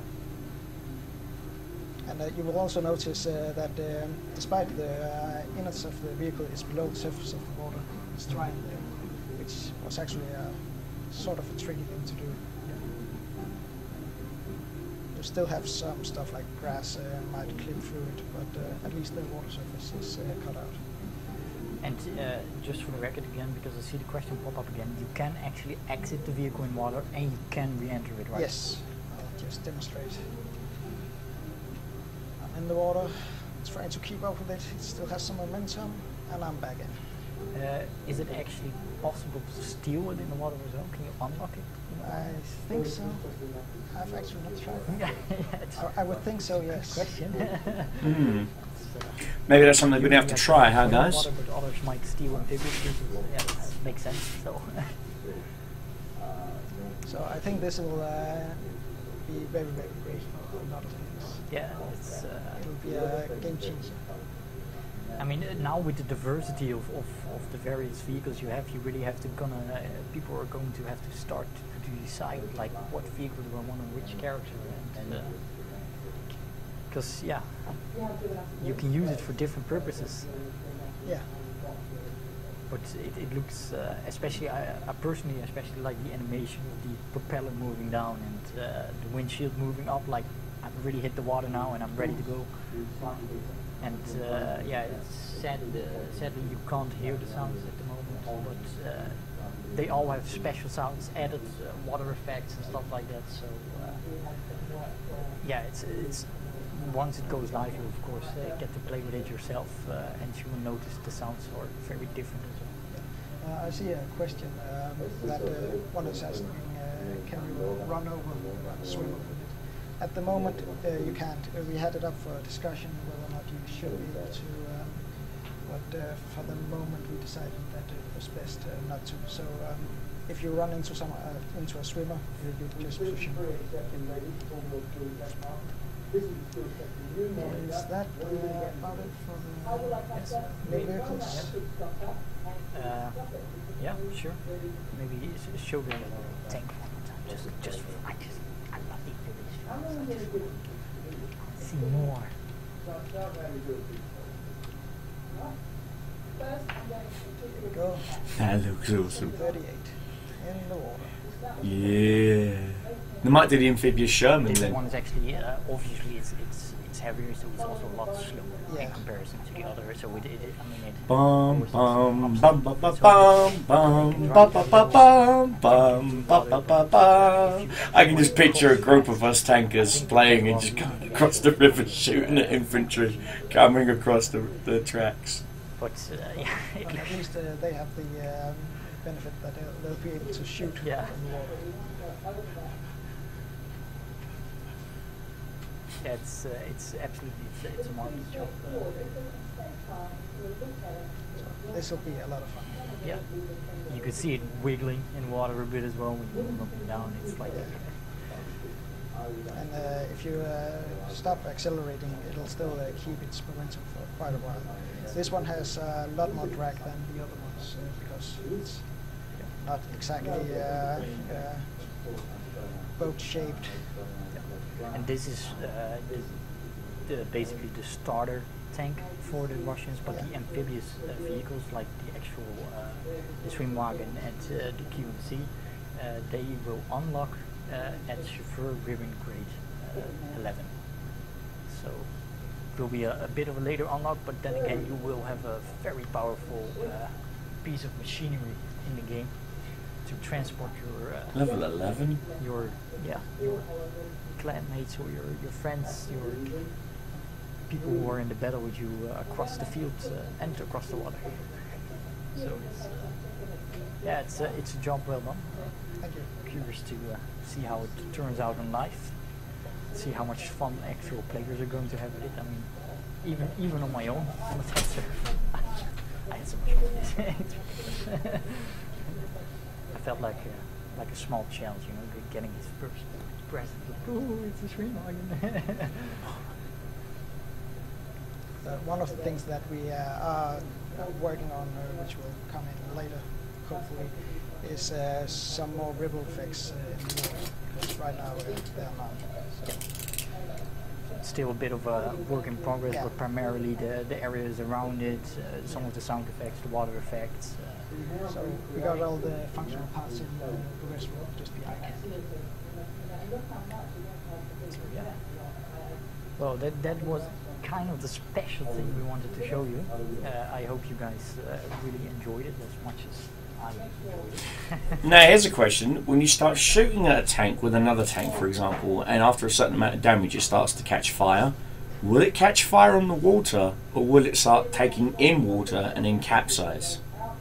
And you will also notice that despite the innards of the vehicle is below the surface of the water, it's drying there, which was actually sort of a tricky thing to do. You still have some stuff like grass might clip through it, but at least the water surface is cut out. And just for the record again, because I see the question pop up again, you can actually exit the vehicle in water and you can re-enter it, right? Yes, I'll just demonstrate. I'm in the water, trying to keep up with it. It still has some momentum, and I'm back in. Is it actually possible to steal it in the water as well? Can you unlock it? I think so. I've actually not tried Yeah, that. I would think so, yes. question. Maybe that's something we're gonna have to try, huh, guys? Water, but others might steal amphibious. Yeah, that makes sense. So. So I think this will be very, very great for a lot of things. Yeah, it's. It will be a game changer. I mean, now with the diversity of the various vehicles you have, you really have to people are going to have to start to decide like what vehicle do I want on which character, and because yeah, you can use it for different purposes. Yeah. But it looks, especially I personally especially like the animation of the propeller moving down and the windshield moving up. Like I've really hit the water now and I'm ready to go. And yeah, it's sadly you can't hear the sounds at the moment, but they all have special sounds added, water effects and stuff like that. So yeah, it's once it goes live, you of course get to play with it yourself, and you will notice the sounds are very different as well. I see a question that one is asking, can you run over or swim with it? At the moment, you can't. We had it up for discussion whether or not you should be able to, but for the moment we decided that it was best not to. So if you run into into a swimmer, you just push him. Is that about it for the new vehicles? Yeah, sure. Maybe show the tank one more time. Just I love the village. See more. Here we go. That looks awesome. 38 in the water. Yeah. They might do the amphibious Sherman This then. one is actually obviously it's heavier, so it's also a lot slower Yeah. in comparison to the other. So I mean it. Bum goes bum ups bum and bum downs. bum bum bum bum bum bum bum bum bum bum. I can just picture a group of us tankers playing and just going across the river shooting at infantry coming across the tracks. But yeah, But at least they have the benefit that they'll be able to shoot Yeah. from the water. it's absolutely it's a marvelous job. This will be a lot of fun. Yeah, you could see it wiggling in water a bit as well when you move up and down. It's like And if you stop accelerating, it'll still keep its momentum for quite a while. This one has a lot more drag than the other ones because it's not exactly boat-shaped. and this is basically the starter tank for the Russians, but the amphibious vehicles like the actual the Schwimmwagen and the QMC, they will unlock at Chauffeur Ribbon Grade 11. So it will be a bit of a later unlock, but then again you will have a very powerful piece of machinery in the game to transport your Level 11. your clanmates or your friends, your people who are in the battle with you across the field and across the water. So it's a job well done. Thank you. Curious to see how it turns out in life. See how much fun actual players are going to have with it. I mean, even on my own on the tester, I had so much fun with it. I felt like a small child, you know, getting his first present. Like, oh, it's a Shrinagen. One of the things that we are working on, which will come in later, hopefully, is some more ripple effects in the water, because right now they're not. So. Still a bit of a work in progress, Yeah. but primarily the areas around it, some of the sound effects, the water effects. So we got all the functional parts in the rest will just be icon. So, yeah. Well, that was kind of the special thing we wanted to show you. I hope you guys really enjoyed it as much as I enjoyed it. Now here's a question. When you start shooting at a tank with another tank, for example, and after a certain amount of damage it starts to catch fire, will it catch fire on the water, or will it start taking in water and then capsize?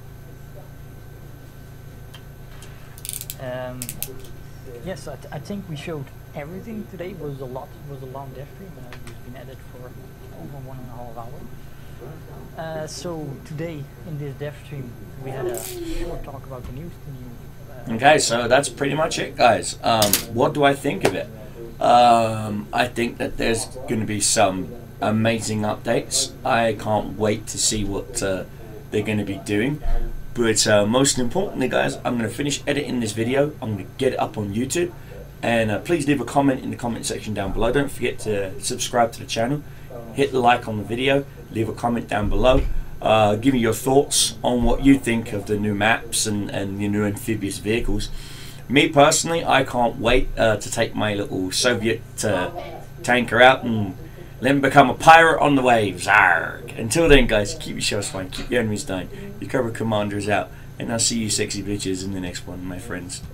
Yes, I think we showed everything today. It was a lot. It was a long dev stream. It's been edited for over 1.5 hours. So today in this dev stream we had a short talk about the news. Okay, so that's pretty much it, guys. What do I think of it? I think that there's going to be some amazing updates. I can't wait to see what they're going to be doing. But most importantly, guys, I'm going to finish editing this video. I'm going to get it up on YouTube. And please leave a comment in the comment section down below. Don't forget to subscribe to the channel. Hit the like on the video. Leave a comment down below. Give me your thoughts on what you think of the new maps and the new amphibious vehicles. Me personally, I can't wait to take my little Soviet tanker out and let him become a pirate on the waves. Arrgh. Until then, guys, keep your shells fine, keep your enemies dying. Your Cobra Commander is out, and I'll see you sexy bitches in the next one, my friends.